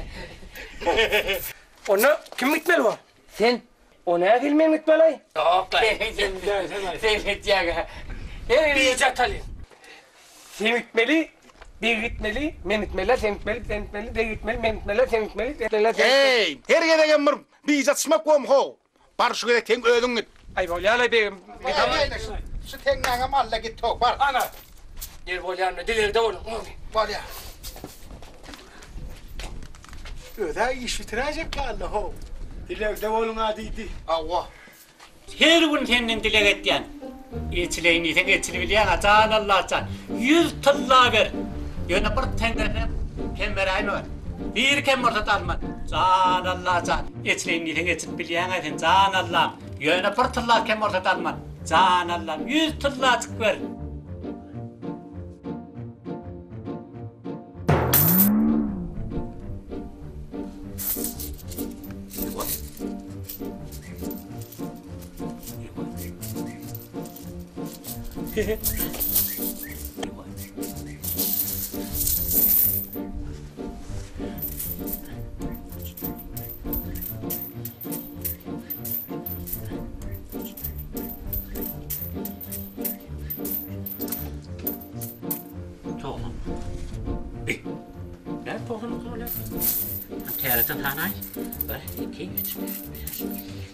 Onu kim gitmeli var? Sen. Ona gelmeyen gitmeli ay. Yok lan. Sen gidecek. Bir catalin. Sen gitmeli. Bir gitmeli, men gitmeli, sen gitmeli, de gitmeli, men gitmeli, sen gitmeli, Hey, her yere gelmir. Bir zatışma kom ho. Barşı gerek ten ödün git. Ay bolyala be. Şu tengene malla git tok var. Ana. Gel bolyana dilerde oğlum. Bolya. Öde iş bitirecek kaldı ho. Dilekte olun adiydi. Allah. Her gün senden dilek etken, etçileyini sen etçili bilen can Allah'tan 100 tılla ver. Yöne bir tengene kem vereyim var. Bir kem orta da alman, can Allah'tan. Etçileyini sen etçili bilen sen can Allah'ım. Yöne bir tılla kem orta da alman, can Allah'ım. 100 tılla çık ver. Toğlum. Ne toğlum öyle? Tereten hanay. Bir, iki, üç, beş.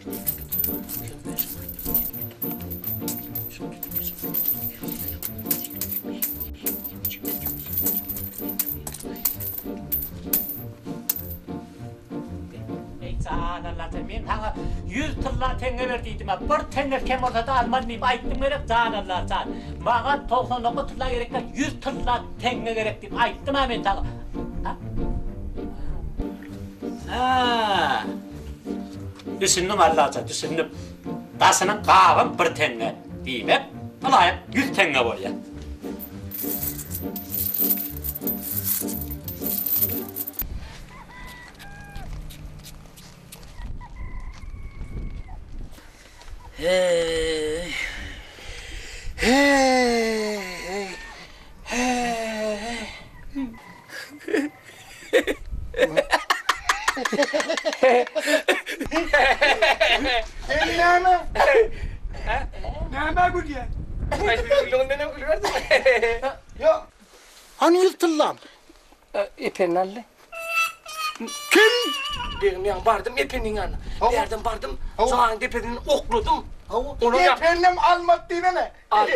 Canallatın men tağa 100 tılla tenge verdiydim ha. Bir tenge kem olsa da alman deyip ayttım gerek canallatın. Mağa 99 tılla gerek de 100 tılla tenge gerek deyip ayttım ha men tağa. Ha. Düşündüm Allah'ça düşündüm. Tasının qağın bir tenge deyip hep alayıp 100 tenge bolya. Hey. Hey. Hey. Elleme. Näme gülýär? Gülüňden gülýärdi. Ya. Hani yırtıllam? Epenalli. Kim? Ben bardım epenin yanına. Derdim bardım. Soğan tepeden okladum. Onu efendim almat diye ne?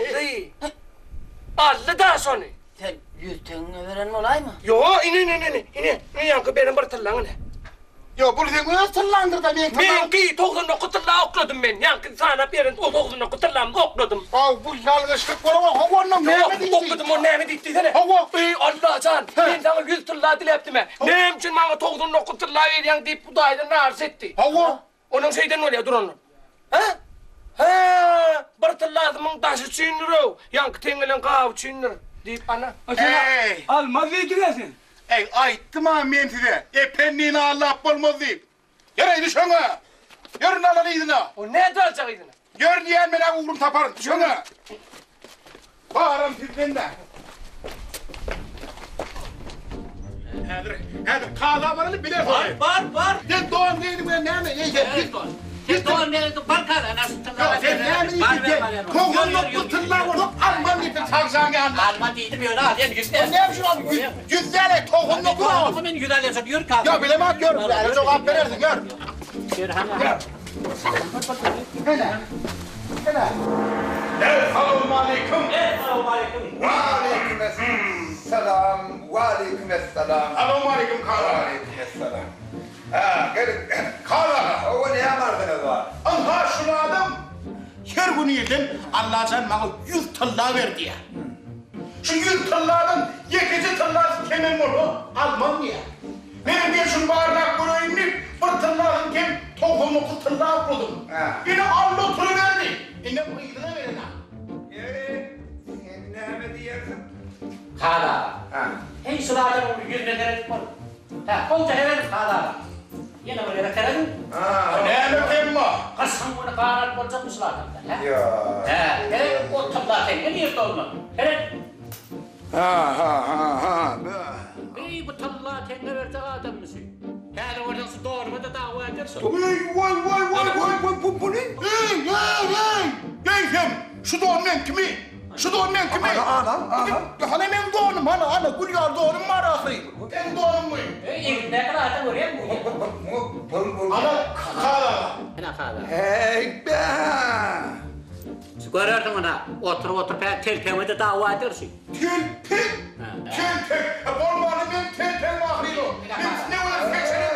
Allı daha sonra. Sen yüztüğünü veren olay mı? Yo, ine. Yankı benim bir tırlanı ne? Yo, bu sen nasıl tırlandır da ben Ben ki toğdunu kutırla okladım ben. Yankı sana benim o toğdunu kutırla okladım. Bu yalgışlık var ama havanla ne mi okudum o ne mi ditti sene? Hava. Ey Allah can. Ben sana 100 tırla dileptim he. Ne için bana toğdunu kutırla veriyen deyip bu dayda narz etti. Hava. Onun şeyden öyle dur onu. Ha? Ha, bir tırladımın taşı çiğnir o. Yankı tengelen kahve çiğnir. Deyip ana. Ey. Almaz vekilesin. Ey ayttım ha men size. Epenliğini Allah olmaz deyip. Yaraydı şuna. Yarın alalıydın ha. O ne dalacaktın? Gör diyen bana uğrum taparım. Şuna. Bağırım sizden de. Hadi kağıda varını bile sorayım. Var. Sen doğan değilim ben ne mi? Sen doğan ne barkar nasıl tırlar? Sen ne mi? Toğunluk bu tırlar olup Alman gibi çalışan yanına. Alman değildim ya da yani yüzde. Ne yapıyorsun abi? Yüzlerle toğunluk bu. Ama ben güzel yapsam yürü kalk. Ya bilemem gör. Yani çok affedersin gör. Yürü hemen. Gel. Hele. Esselamu aleyküm. Ve aleykümselam. Ve aleykümselam. Esselamu aleyküm kağıda. Aleykümselam. Ha, gelin. Kağıda. O ne yapardınız var? Allah şunu adam. Her gün yedim. Allah sen bana 100 tırla ver diye. Şu 100 tırlardan yekici tırlar kemin bunu almam diye. Benim bir şunu bağırnak bunu inip bir tırlardan kim tohumlu tırlar buldum. Yine Allah tırı verdi. Yine bu idine verin ha. Sen ne diyersin? Kala. Hey sıradan onu yüzüne deredik mi? Ha, konca hemen kala. Yine buraya teredim. Ne mümkün mü? Kasan bunu bağıran bolca mısıladım da. Ya. Hele o tabla tenge niye olma? Hele. Ha. Ey bu tabla tenge verdi adam mısın? Yani oradan su doğru mu da dava edersin? Vay bu ne? Hey hem şu doğumdan kimi? Şu doğumdan kimi? Ana ben doğum ana Gülüyor doğum var ahayım. Ben doğum mu? Ne kadar adam oraya mı? Ana kala. Ne kala? Hey be. Görürdün ona. Otur telpemede dava edersin. Telpe. Bolmanı ben telpe mahriyo. Ne var seçenek?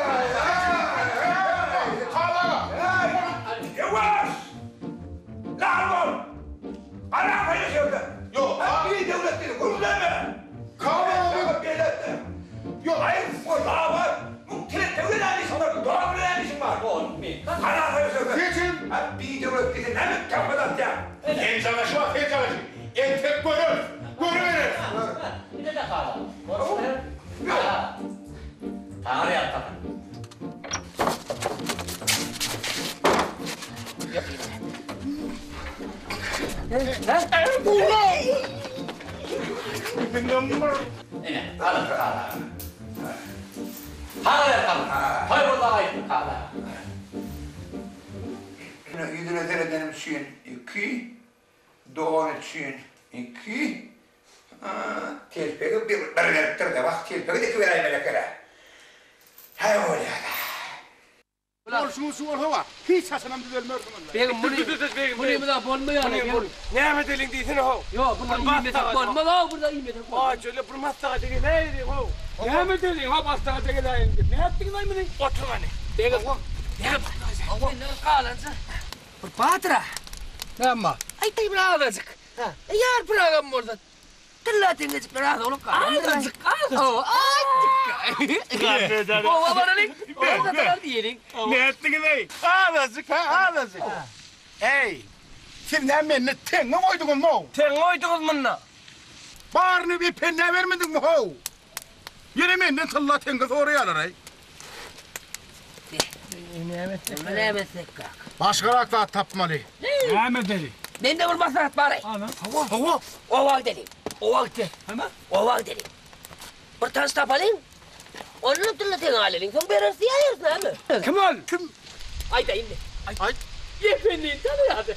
Kala. Yavaş. Lan ol. Ana paylaşıyordu. Yok. Bir devletleri kurulama. Kala. Yok. Hayır. O daha var. Bu devlet anlaşım var. Doğru anlaşım var. Ana paylaşıyordu. Seçim. Bir devletleri ne mi kapıdan ya? En çalışma. En tek görür. Görür. Bir de kala. Tanrı yaptı. Kala. Hayır burada ayıp kala. Yüzüne seredenim için 2, doğan için 2, telpeki bir veriptir de bak telpeki de vereyim melekere. Hay öyle ya. Olsun hava. Hiç saçınam düzelmiyorsun onlar. Begim bunu da bolmuyor yani. Ne mi delin diyorsun o? Yok burada iyi metak bolma da burada iyi metak. Aa şöyle bu masaya değil ne dedi o? Ne mi delin ha masaya değil ne yaptın lan bunu? Otur hani. Begim. Ne kalansa? Patra. Ne ama? Ay tay bırakacak. Yar bırakam burada. Tırlatın geçip bırak oğlum kalan. Azıcık. Oh azıcık. O bana ne? O da diyelim. Ne ettin bey? Ağlasık. Ey! Sizden beni tenge koydunuz mu? Tenge koydunuz mu ne? Bağrını bir penne vermedin mi ho? Yine benden talla tenge oraya alır ay. Ne emesek kak. Başka rakta tapmalı. Näme deli? Ben de bir maslahat bari. Ana, hava. Oval deli. Oval deli. Hemen. Oval deli. Bir tas tapalım. Onun tırlatın alalım. Son berarsı yayırsın abi. Kim al? Kim? Ay dayım de. Ay. Efendim tanıyadı.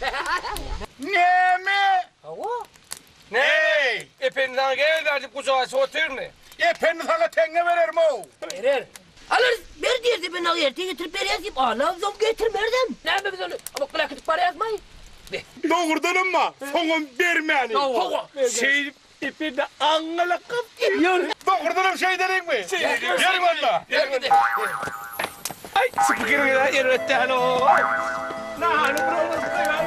Neme? Hava. Hey! Efendim gel verdik kucağa soğutur ne? Efendi sana tenge verir mi o? Verir. Alır, ver derdi ben ağır erteğe getirip beri yazayım. Ağlam getirmerdim. Ne yapayım biz onu? Ama kulakıtık para yazmayın. Doğurdun mu? Sonun vermeyeni. Şey, efendi angalak kapıyor. Doğurdun şey dedin mi? Yerim valla. Ay, sıkıyorum ya, yerette halo. Nah, lu bro,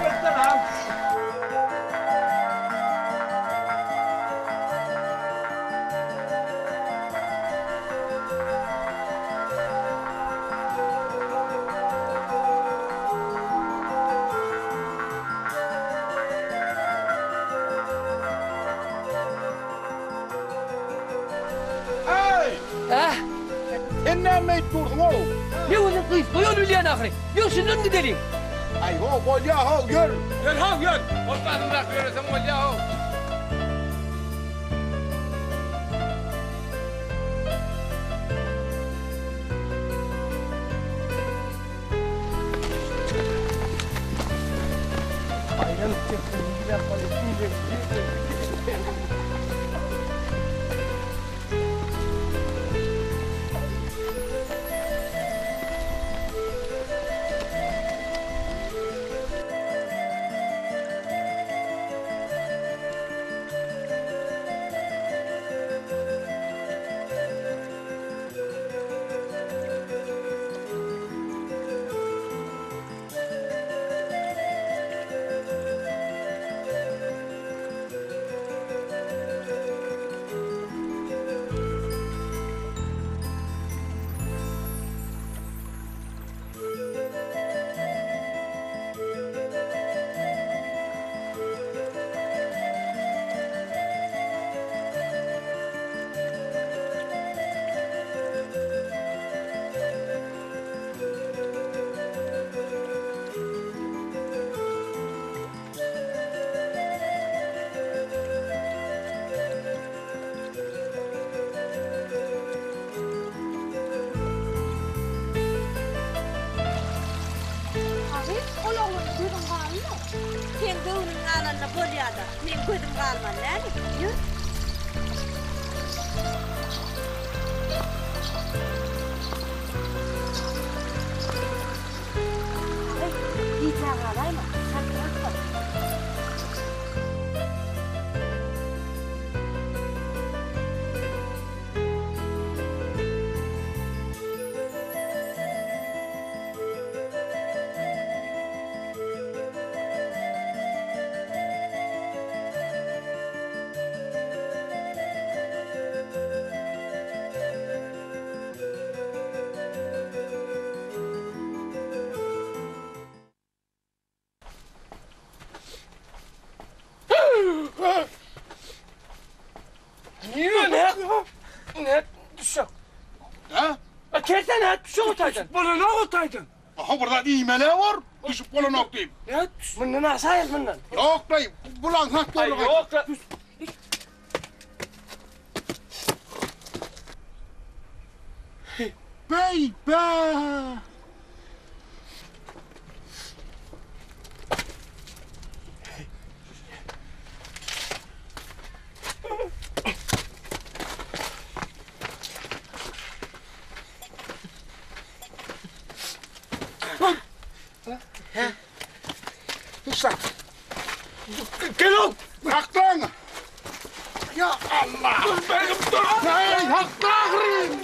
Ennemeyi durdun oğlum. Ne oldu kız? Koyun ülyen ahri. Yok şundan gidelim. Ay ho bolya ho gör. Gel ha gel. Ortadan bırak verirsen ol ya o. Aynen tekniğiyle yapalım. Men koydum kalman yani. Yürü. Diyeceğim alayım mı? Sen bırakma. Ne düşün? Ha? Kerten ne düşün otaydın? Bana ne otaydın? Aha burada iğmele var. Düşüp bana noktayım. Ne? Bundan aşağıyız bundan. Yok dayım. Bulan hak Ay doğru. yok la. Bey be. Uşak. Gel ol. Haklan. Ya Allah. Dur benim dur. Hey haklan.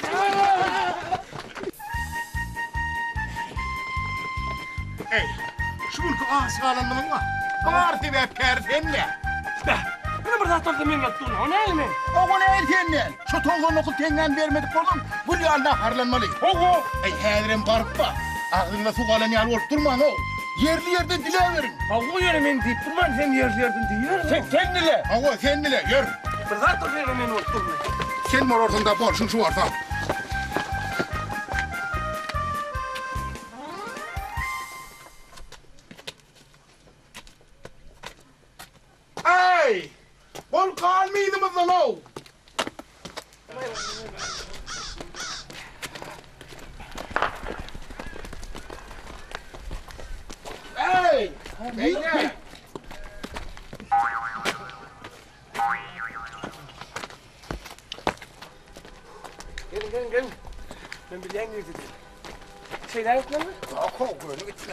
Hey. Şunun ki ağası alanımın var. Parti ve perdenle. Ne burada tuttu minnet dur. O ne elmin? O ne erkenle? Şu tongon okul tengen vermedik oğlum. Bu Allah harlanmalı. Oğlum. Ey hedirim barba. Ağzına su kalem yal olup durma o. Yerli yerde dile verin. Havu yerimin deyip durman sen yerlerden diyor. Sen dile. Hava sen dile yer. Burada tuttu yerimin olup durma. Sen mor ortanda bol şu orta. lan o. Hey! Hey! Gelin. Ben bir yan girdim. Şeyler yok lan mı? Oku böyle gitme.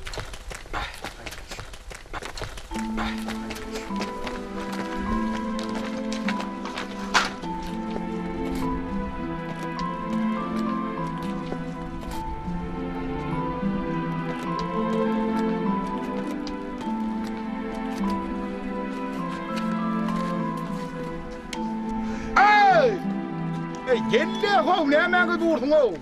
Gelle ho ne hemen durdun o.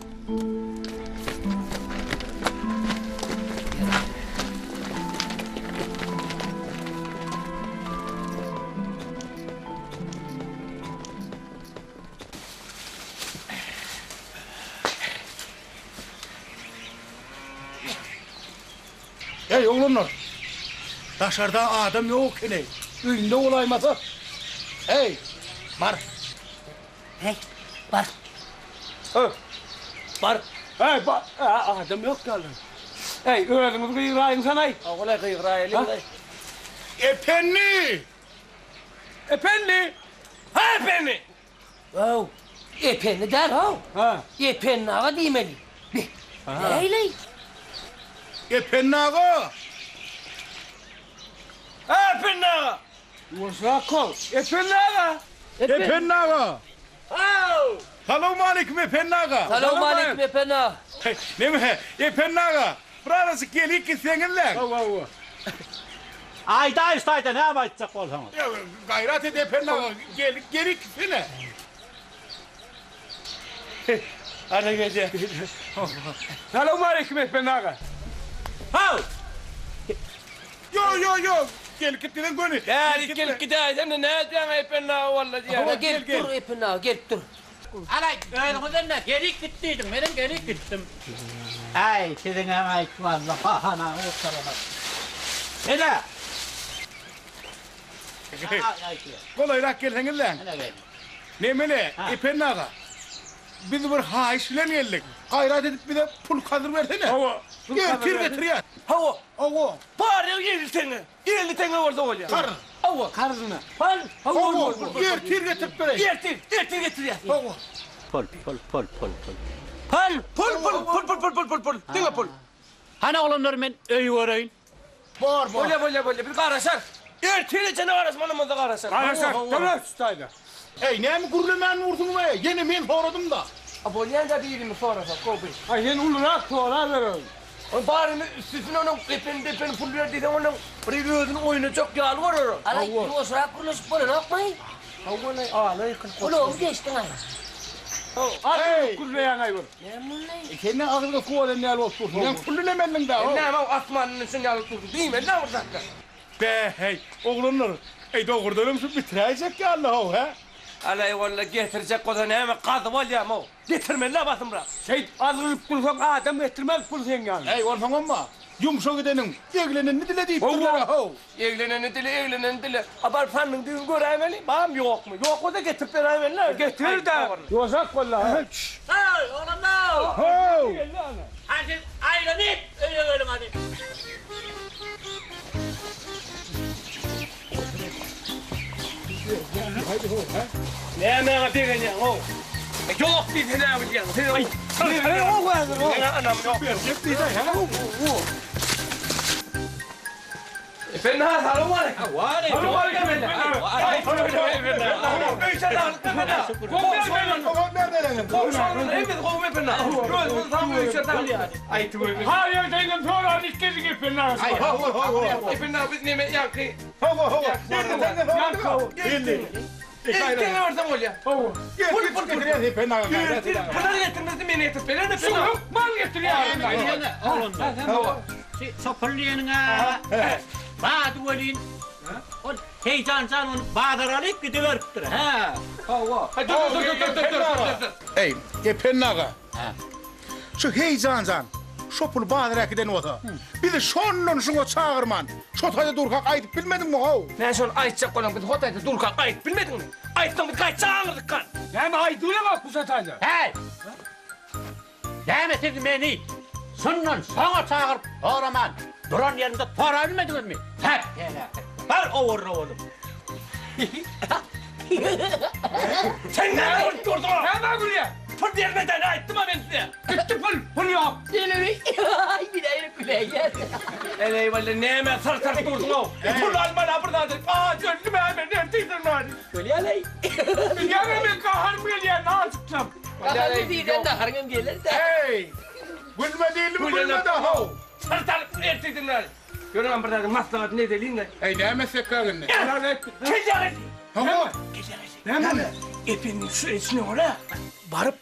Hey oğlumlar. Dışarıda adam yok ki. Ünlü olaymasa. Hey. Var. Hey. Var. Var. Hey, bak. Adam yok kaldı. Hey, öğrendiniz kıyırayın sana. Oğlum kıyırayın. Efendi. Efendi. Ha efendi. Oh. Efendi der ha. Ha. Efendi ağa demeli. Neyle? Efendi ağa. Ha efendi ağa. Uzak kol. Efendi ağa. Efendi ağa. Oh. Selamun aleyküm efendi ağa. Selamun aleyküm efendi ağa. Ne mi? Efendi ağa. Burası gelik ki seninle. Ayda üstayda ne yapacak olsanız? Ya gayret et efendi ağa. Gelik sene. Hadi gece. Selamun aleyküm efendi ağa. Ha. Yo. Gel gittin gönül. Gel gideyim. Ne edeceğim efendi ağa vallahi ya. Gel dur efendi ağa gel dur. Alay, öyle ne? Geri gittiydim, ben geri gittim. Ay, sizin hemen ikmanla, bahana, ortalama. Hele! Kolayrak gelsen lan. Ne mele? Efendi ağa. Biz bir haişle geldik. Gayret edip bir de pul kadır versene. Hava. Getir ya. Hava. Hava. Bari 50 tane orada oluyor. Kar. Hava. Karızına. Hava. Getir getir böyle. Getir ya. Hava. Pol. Pul. Dinle pul. Hani olanlar ben öy varayım. Var. Böyle bir karasar. Ertiyle cana karasman ama da karasar. Karasar. Tamam ustaydı. Hey ne mi gurlemen vurdun be? Yine men soradım da. Abolyan da birimi sorasa kobi. Ay sen uluna sorar. O bari sizin onun efendi pul verdi de onun riviyonun oyunu çok yağlı var o. Alay yosra kuruluş böyle ne yapmayın? Hava ne? Alay kıl. Oğlum geçtin ay. Ay kulleyan ay var. Ne bunlar? Senin ağzında kovadan ne olsun? Ben kullemedim da. Ne ama asmanın sinyalı tuttu değil mi? Ne orada? Be hey oğlumlar. Ey doğurduğum şu bitirecek ya Allah ha. Alay vallahi getirecek o da ne hemen kadı var ya mo. Getirme ne basın bırak. Şey azılıp kulsan adam getirmez kul sen yani. Hey olsan ama yumuşak edenin evlenen ne dile deyip durlar ha. Evlenen dili. Abar fanın düğün göremeli. Bağım yok mu? Yok o da getirip veremeli. Getir de. Yozak vallahi. Hey, oğlanlar! Ho! Hadi ayrılıp öyle hadi. Ne degen ya o. Yok bir tane yapacağım. Ay o var o. Anam yok. Yaptı da ha. Efendim selamun aleyküm. Selamun aleyküm efendim. Hayır değilim sonra dikkedik efendim. Efendim biz ne yakı. İlkini varsam ol ya. Pul getiriyor efendim. Kadar getirmezdi beni getir. Ben de efendim. Mal getiriyor. Oğlum. Sapırlayanına. Bağ duvalin. Heyecan onu bağdaralıp gidiveriptir. Ha. Dur. Ey efendi ağa. Şu heyecandan şopul bağıra giden oda. Bir de şondan şuna çağırman. Şotayda durkak aytıp bilmedin mi ho? Ben şonu aytacak olan bir hotayda durkak ayıp bilmedin mi? Ayttan bir kaç çağırdık kan. Yani aydığı bak bu satayda. Hey! Demetin beni. Sunnan sana çağırıp doğraman. Duran yerinde doğra bilmediniz mi? Hep var oğlum. Sen ne durdun? Hemen buraya. Fır diyemeden ayttım ha ben size. Gitti fır yok. Deliri. Ay bir de güle gel. Eley vallahi ne hemen sar durdun o. Fır alman buradadır. Gönlüm hemen neredeydin lan? Öyle alay. Hemen kahar mı geliyor ne yapacağım? Kahar diyden de hargım gelir de. Hey! Gülme değil mi gülme de ho? Sar neredeydin lan? Görüyorum burada maslahat ne delin de. Hey ne meslek kağın ne? Kecaret. Tamam. Ne? İpinin şu içine oraya varıp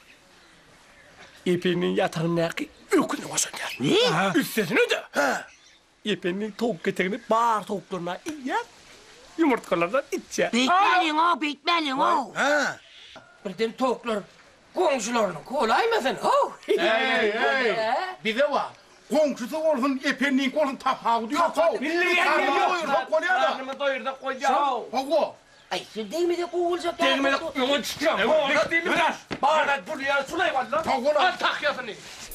İpinin yatağındaki ökünü başlayacak. Ne? Üstesine de. İpinin tavuk getirini bağır tavuklarına yer. Yumurtkalardan içecek. Bekmelin o. Birden tavuklar komşularını kolay mısın? Hey! Bize var. Komşusu olsun, efendinin olsun tapağı diyor ho. Milli Karnımı koyuyor da. Karnımı doyur da koyacağım. Ho. Ay sen değil mi de kovulacak ya? Değil mi de yola çıkacağım. Orada değil mi biraz? Bağırdan buraya sulay var lan. Al takyasını.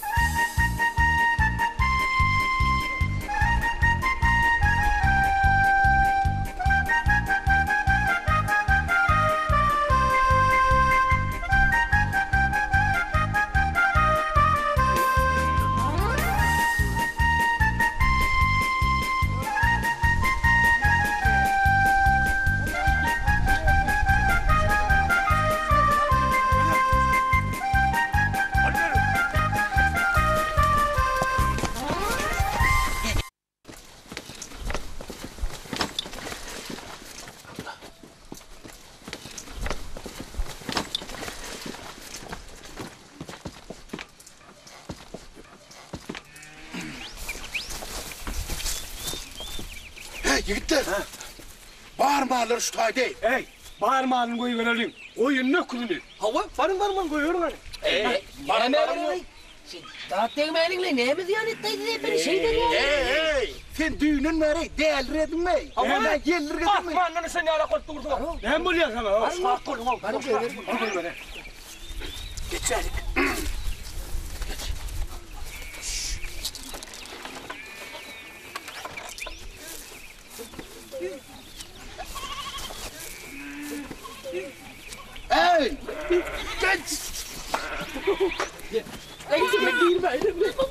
Hey yigitler. Bağırmalar şu tay değil. Hey, bağırmağını koyuverelim. Oyun ne kulunu? Hava varın koyuyorum hani. Ne dağıt değmeyelinle ne mi diyorsun itteydi beni şey deniyor. Hey! Sen düğünün nereye? Değerliredin mi? Ama gelir mi? Asmanla sen ne alakası durdun? Ben buraya sana. Benim görüyorum. Geçerik. Hey! Geç! Ay sen değil mi?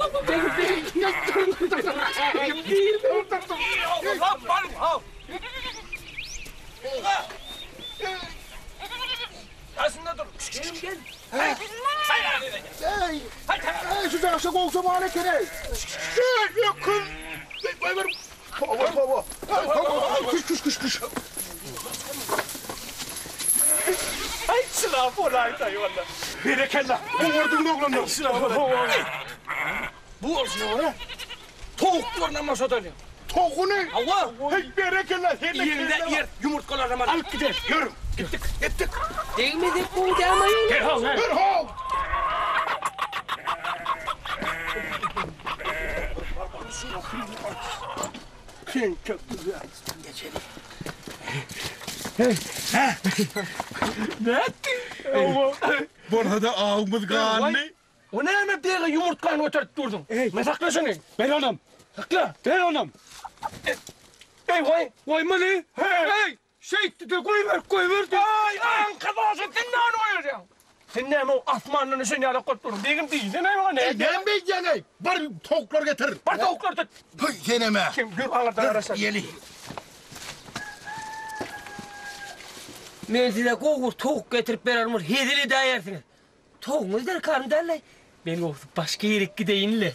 Aslında dur. Gel. Hey! Hey! Şu aşağı olsa bana kere. Gel yakın. Ver. Baba. Kış. Ay sınav olay dayı valla. Berekallah. Bu vurdun oğlanlar. Sınav olay. Bu olsun oraya. Tavuklarına masa dönüyor. Toğu ne? Allah. Hey berekeler. Yerinde yer yumurtkalarına var. Alıp gider. Yürü. Gittik. Değil mi de bu demeyin. Derhal. Sen çok güzel. Geçelim. Ne ettin? Bana da ağımız kanlı. O ne hemen bir yere yumurtkanı oturup durdun? Ne saklasın? Ben anam. Sakla. Ben anam. Vay mı ne? Hey. Şey koyver. Ay arkadaşım sen ne oynuyorsun? Sen ne o asmanını sen yara kotturdun? Benim değil. Sen ne var ne? Ben bekleyene. Bari tavuklar getir. Var tavuklar da. Yeneme. Kim gör ağırdan arasın. Yeli. Ben size kovur tavuk getirip verelim. Hedili daha yersiniz. Tavuğumuz der karnı derler. Ben o başka yere gideyinle.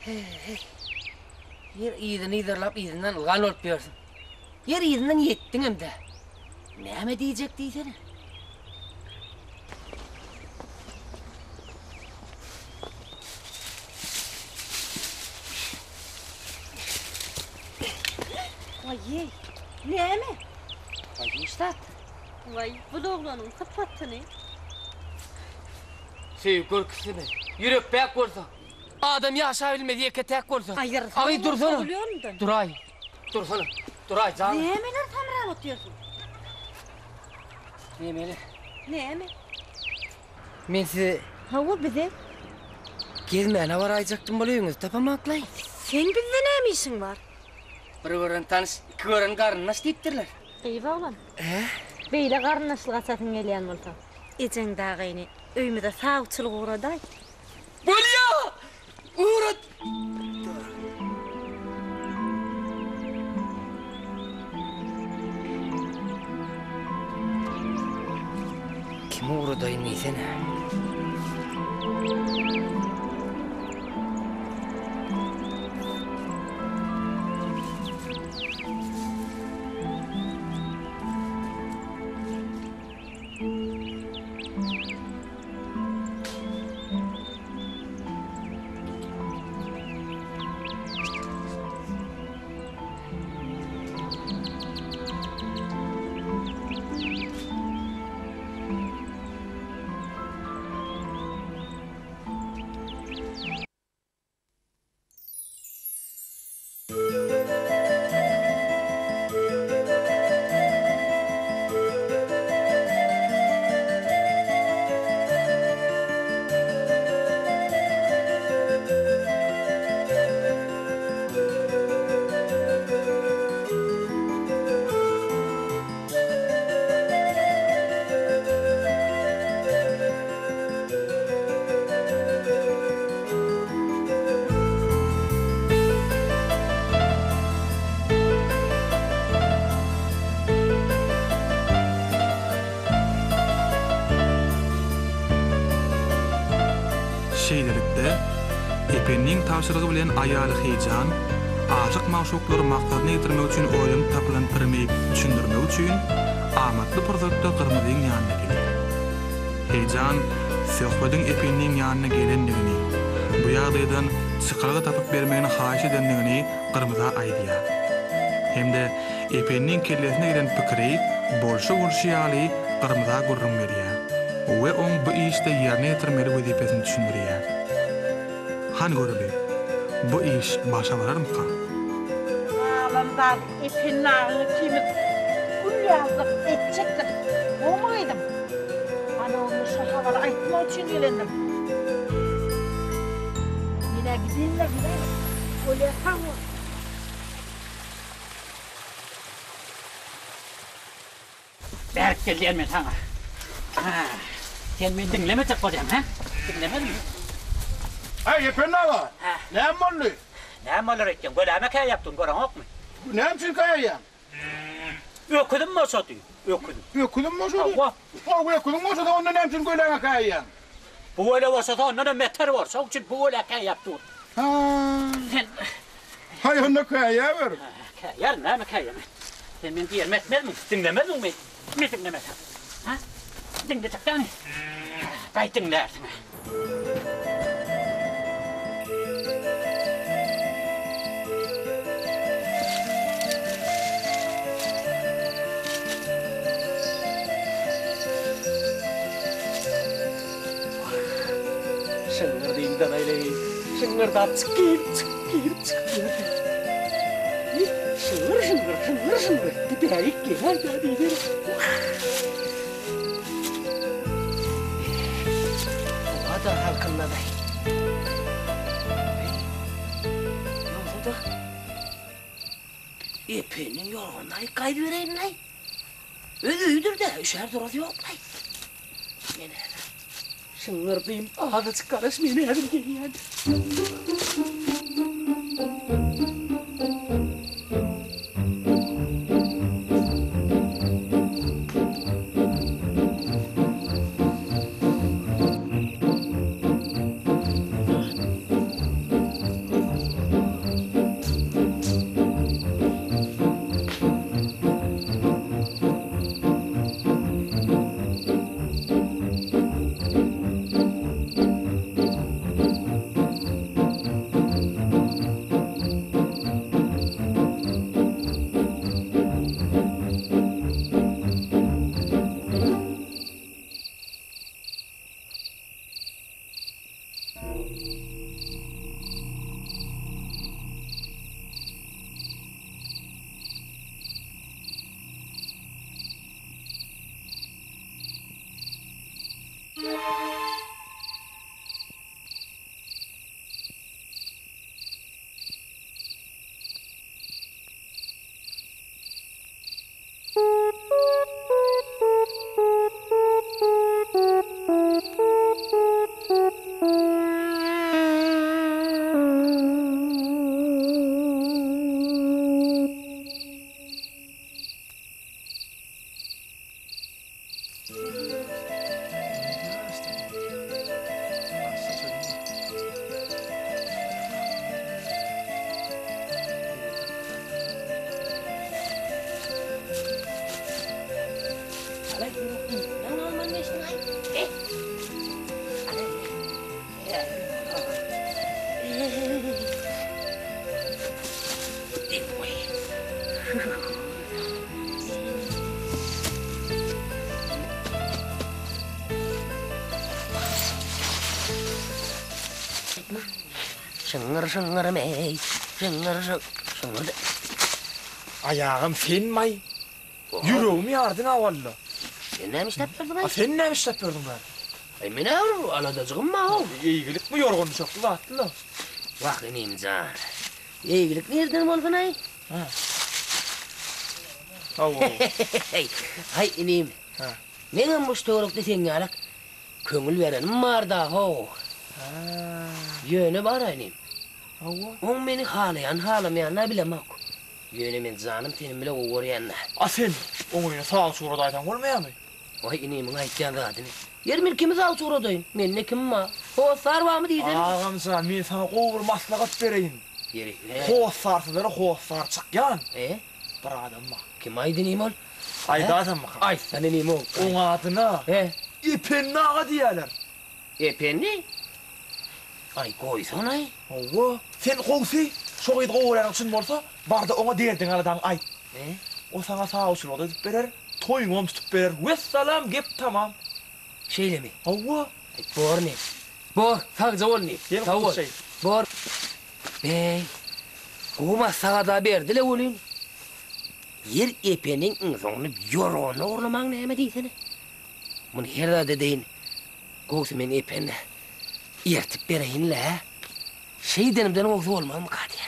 Yer iyiden iyderlap iydinden ılgan olup diyorsun. Yer iydinden yettin hem de. Näme diyecek diysene? Vay ye, näme? Vay işte. Vay, bu da oğlanın kapattı ne? Görküsüne, yürek bek olsa. Adam yaşa bilmedi yeke tek olsa. Hayır, Ay dursana. dursana. Duray. Dursana. Duray canım. Nämeler tamam atıyorsun? Näme? Näme? Men size Hava bize. gezmeyene varayacaktım boluyunuz, tapamaklay. Sen bizde nämişin var? Bir-birini tanış, iki gören karınlaş deyiptirler. Eyvah ulan. Beyle karnaşlığa satın gelen olsa. Ecen dağayını, öymüde sağçılık uğraday. Bolya! Uğrat! Kim uğraday neysene? Şeýlelikde epenniň tapşyrygy bilen aýaly Heýjan aşyk maşuklary maksadyny ýetirmek üçin oýlanyp tapylan pirmik düşündirmek üçin amatly purzatda Gyrmyzyň ýanyna gelir. Heýjan söhbetiň epenniň ýanyna gelendigini, bu ýagdaýdan çykarga tapyp bermegini haýyş edendigini Gyrmyza aýdýar. Hemde epenniň kellesine gelen pikiri bolşa ýaly Gyrmyza gurrun berýär. We on bu işde yerine yetirmeli vazifesini düşündürüyor. Han görübi, bu iş başa varar mı ka? Ağlamdan ipin ağını kimit, gül yazdık, edecektik. Olmaydım. Bana onu şahalar aytma için gelendim. Yine gidin de gidelim. Öyle tam ol. Berk gelyen mi sana? Sen beni dinlemeyecek kocam, ha? Dinlemedin mi? Hey, yepen ne var? Ne mollu? Ne mal öğreteceksin? Böyle emek yaptın, gören yok mu? Ne için kayaya? Öküdün mü olsa diyor? Öküdün. Öküdün mü olsa diyor? Öküdün mü olsa da ondan ne için böyle kayaya? Bu öyle olsa da ondan meter varsa, onun için bu öyle yaptı. Hay onda kayaya ver. Yarın ne emek yaptın? Sen beni diyelim etmez mi? Dinlemedin mi? Mi dinlemedin? Ha? Dinleyeceksin. Gayet dinlersin. Şıngırdayımdan öyle. Şıngırdan çıkayım. Şıngır. Giderik gel hadi gidelim. Bu kadar halkınla da. Yolda da. Epenin yorgunlayı kaydı vereyim lan. Ödüydür de üşer durası yok lan. Yine şıngırdayım ağzı karışmayın elim geliyor. Vay. Şıngır mey, şıngır. Ayağım finmay. Yüreğimi yardına valla. Sen ne işlep verdin ay? Sen ne işlep verdin ben? Ay mene avru, aladacığım ma o. İyilik mi yorgun çoktu vatlı? Bak inim can. İyilik nereden oldun ay? Ha. Avo. Hay inim. Ha. Menen bu stoğrukta sen yalak. Köngül verenim var da ho. Yönü var inim. Avo. On beni halamayanlar bilemem. Yönü men canım tenim bile uğrayanlar. Sen oyuna sağ sonra aytan olmaya mı? Vay inimin aytyan kadını. Yer milkimiz al suradayım. Men ne kim ma? O sarva mı diydin? Ağam sen men sana qovur maslahat bereyim. Yeri. Hoş sarsıları hoş sar çıkyan. Bir adam ma. Kim aydın imol? Ayda adam ma. Ay sen imol. Onun adına. İpenni ağa diyeler. İpenni? Ay koysun ay. Ova. Sen kovsi. Şoğu yedi qoğuranın için bolsa, barda ona derdin aradan ay. O sana sağ olsun o da tutup verer. Toyun onu tutup verer. Vesselam gep tamam. Şeyle mi? Ova. Bor ne? Bor. Sadece ol ne? Tavul. Bor. Bey. Kuma sağa da berdile olun. Yer epenin ınzonu yoronu orlaman neyme deysene. Bunu herda dedeyin. Kovsi men epenle. Yertip bereyin la. Şey denimden olsa olmaz mı Kadiye?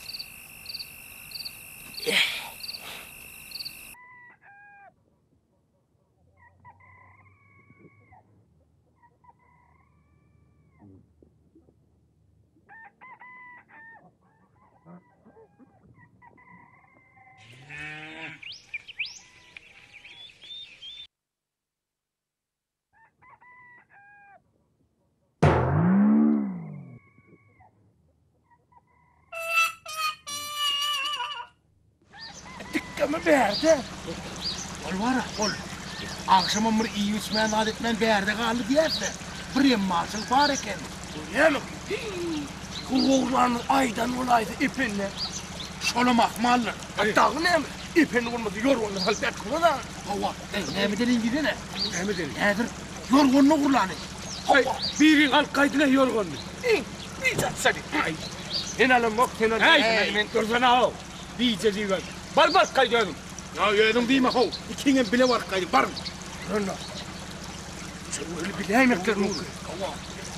Ama berde. Ol var ol. Akşam bir iyi içmeyen adetmen berde kaldı diyerse. Bir maçıl var eken. Yemek. Kuğuğlanın aydan olaydı ipinle. Şolamak mallar. Hatta ne mi? İpinle olmadı yorgunlu halbet kulu da. Hava. Ne mi dedin gibi ne? Ne mi dedin? Nedir? Yorgunlu kurlanı. Birin al kaydına yorgunlu. Bicat seni. Ay. Enalım yok senin. Hey. Dursana o. Bicat diyor. Barbar kaydıyorum. Ya yedim değil mi ho? İkinin bile var kaydı. Var mı? Rönna. Sen öyle bileyim ekler mi? Allah.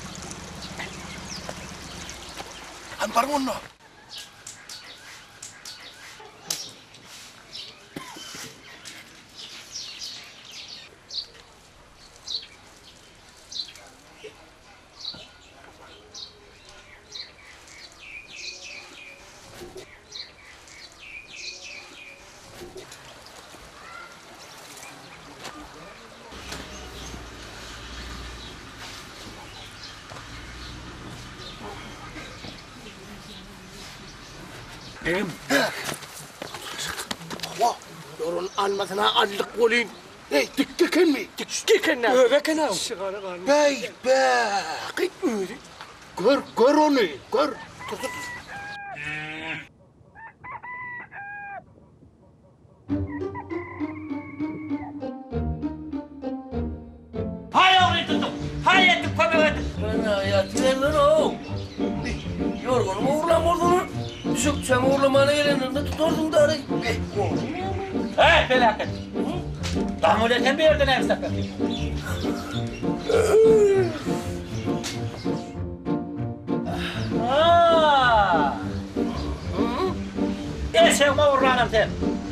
Han var mı onunla? Yorun almasına allık olayım. Hey, dikkeken mi? Dikkeken ne? Öveken av. Bey be. Gör onu. Gör. Dur. Hay oğlum tuttum. Hay ettim köpek ettim. Ana ya trenler o. Yorgunum uğurlam olduğunu. Düşükçem uğurlamana geleninde tutardın da arayı. Hey felaket. Damul eten bir yerden ev sakın. Sen uğurlanam sen.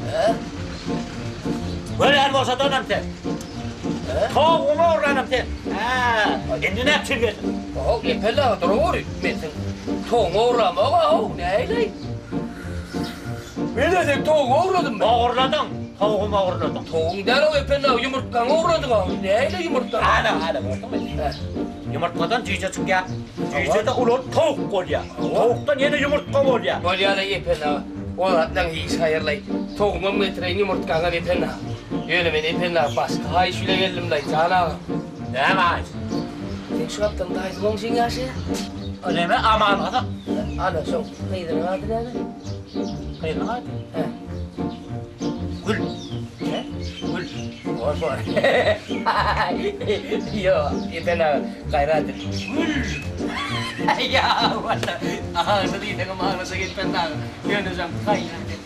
Böyle her olsa dönəm sen. Toğumu uğurlanam sen. Şimdi ne yapıyorsun? Oğul epelle adır oğur. Metin toğumu uğurlama oğul. Ne eyley? Ne dedim toğumu uğurladım ben? Uğurladın. Toğumu uğurladın. Toğum der o epelle yumurtkanı uğurladın oğul. Ne eyley yumurtkanı? Hala gördün mü? Yumurtkadan cüce çık ya. Cüce de ulan tavuk kol ya. Tavuktan yine yumurtka kol ya. Kol ya da epelle. Oğlatlan hiç hayırlay. Toğuma metreyin yumurtkanı epelle. Öyle ben epelle başka hayış bile geldim da cana. Ne var? Sen şu yaptın da hayız olmuşsun ya şey. Öyle mi? Aman adam. Ana son. Neydin adı ne? Kıyılın hadi. Gül. Gül. Var. Yo, ipena gayradır. Gül. Ya valla. Ağzı değil de ağzı gitmen daha. Yöneceğim gayradır.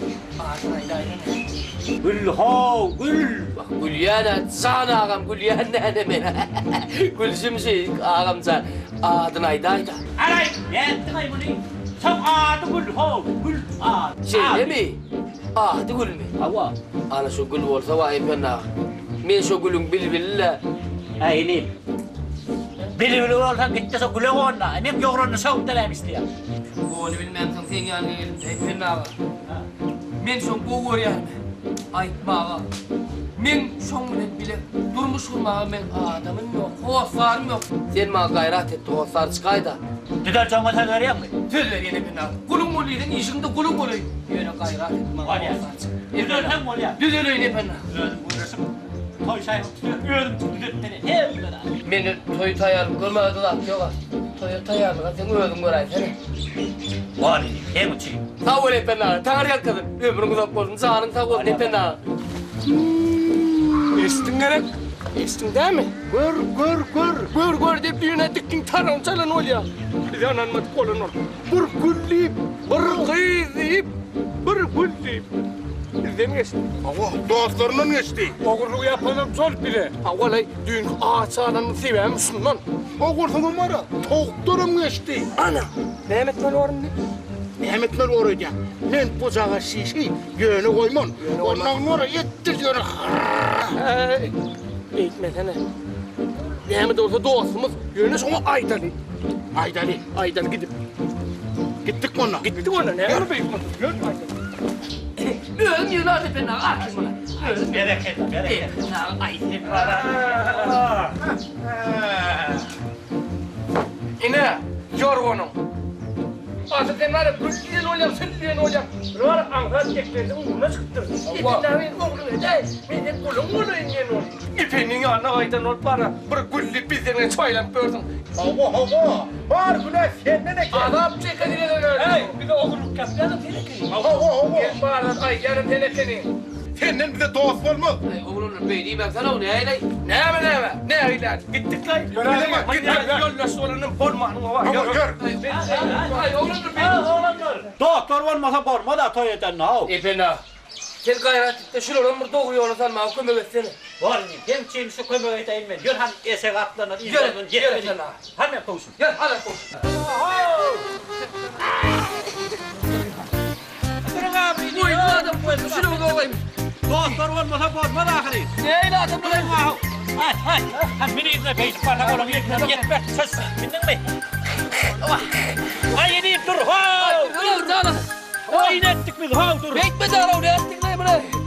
Gül ho, gül. Bak Gülyan sana ağam Gülyan ne demek? Gülsümsü ağam sen adın aydayda. Alay, yettin ay bunu. Çok adı gül ho, gül adı. Şey mi? Adı gül mü? Hava. Ana şu gül olsa var ipena. Men şu gülün bilbille. Aynen. Bili olsan gitti so gülü onna. Enem yoğrunu soğuk delem istiyor. Onu bilmem sen yani ipena. Men şu boğur yani. Aytmağa. Men şoňmyň bile durmuş kurmağa men adamym ýok, howaslarym ýok. Sen maňa gayrat et, howaslar çykaýda. Düdel çoňa söz berýärmi? Söz berýän ben. Gulum bolýan, işiňde gulum bolýan. Ýöne gayrat et maňa. Düdel hem bolýar. Düdel öýne ben. Toy şaýy öýdüm düdetmeni. Hem bera. Meni toy taýarym görmedi zat ýok. Toy taýarlyga sen öýdüm göräýsin. Wani, hem uçy. Sağ ol efendim. Tanrı yakadın. Ömrün uzak olsun. Sağının sağ olsun efendim. Estin gerek. Estin değil mi? Gör deyip düğüne dikkin taran çalan ol ya. Bir ananmadık olan ol. Bir gül deyip, bir kıyı deyip, bir gül deyip. Bizden geçti. Allah dostlarından geçti. Oğurluğu yapalım zor bile. Vallahi düğün ağaç adamı seveyim misin lan? Oğurluğun var ya, doktorum geçti. Ana, Mehmet Mel var mı? Mehmetler oraya. Men bucağa şişi yönü koymam. Ondan sonra yettir yönü. Eğitmesene. Mehmet olsa dostumuz yönü sonra Aydali. Aydali gidip. Gittik mi onunla? Gittik onunla. Ne var beyim? Yön Aydali. Öğüm yılan efendim. Akım bana. Bereket. Ayşe. İne, yorgunum. Asıl sen var ya, kırkiden olacağım, sürtüyen olacağım. Var Ankara teklerinde uğruna çıktır. İpinlerin oğlunu değil, benim kulum onu ingen ol. İpinin yanına aydan ol para, bir güllü bizlerine çaylan bördün. Hava. Var güneş kendine gel. Adam çekadine dönüyor. Hey, bir de oğlum kaptanı tenekeni. Hava. Gel bağırın, ay yarın tenekeni. Senden bize dost olmaz. Oğlunun beyniyim ben sana o ne eyley? Ne eyley? Gittik lan. Gittik. Yolla sorunun formanına var. Hava gör. Ay oğlum benim. Doktor olmasa borma da toy eden ne o? Efendim. Sen gayret et de şuranın burada okuyor olsan bana kömek etsene. Var mı? Hem çiğim şu kömür edeyim ben. Gör han esek atlanır. Gör efendim. Hemen kovsun. Gel hadi koş. Durun abi. Bu adam bu şunu olayım. Doktor olmasa borma da ahri. Ne eyle adam bu? Hay. Han beni izle beylik parta oğlum. Yetmez. Söz. Bindin mi? Ay yediyip dur. Dur canım. Oyun ettik biz. Dur. Bekme de ara ne ettik ne böyle?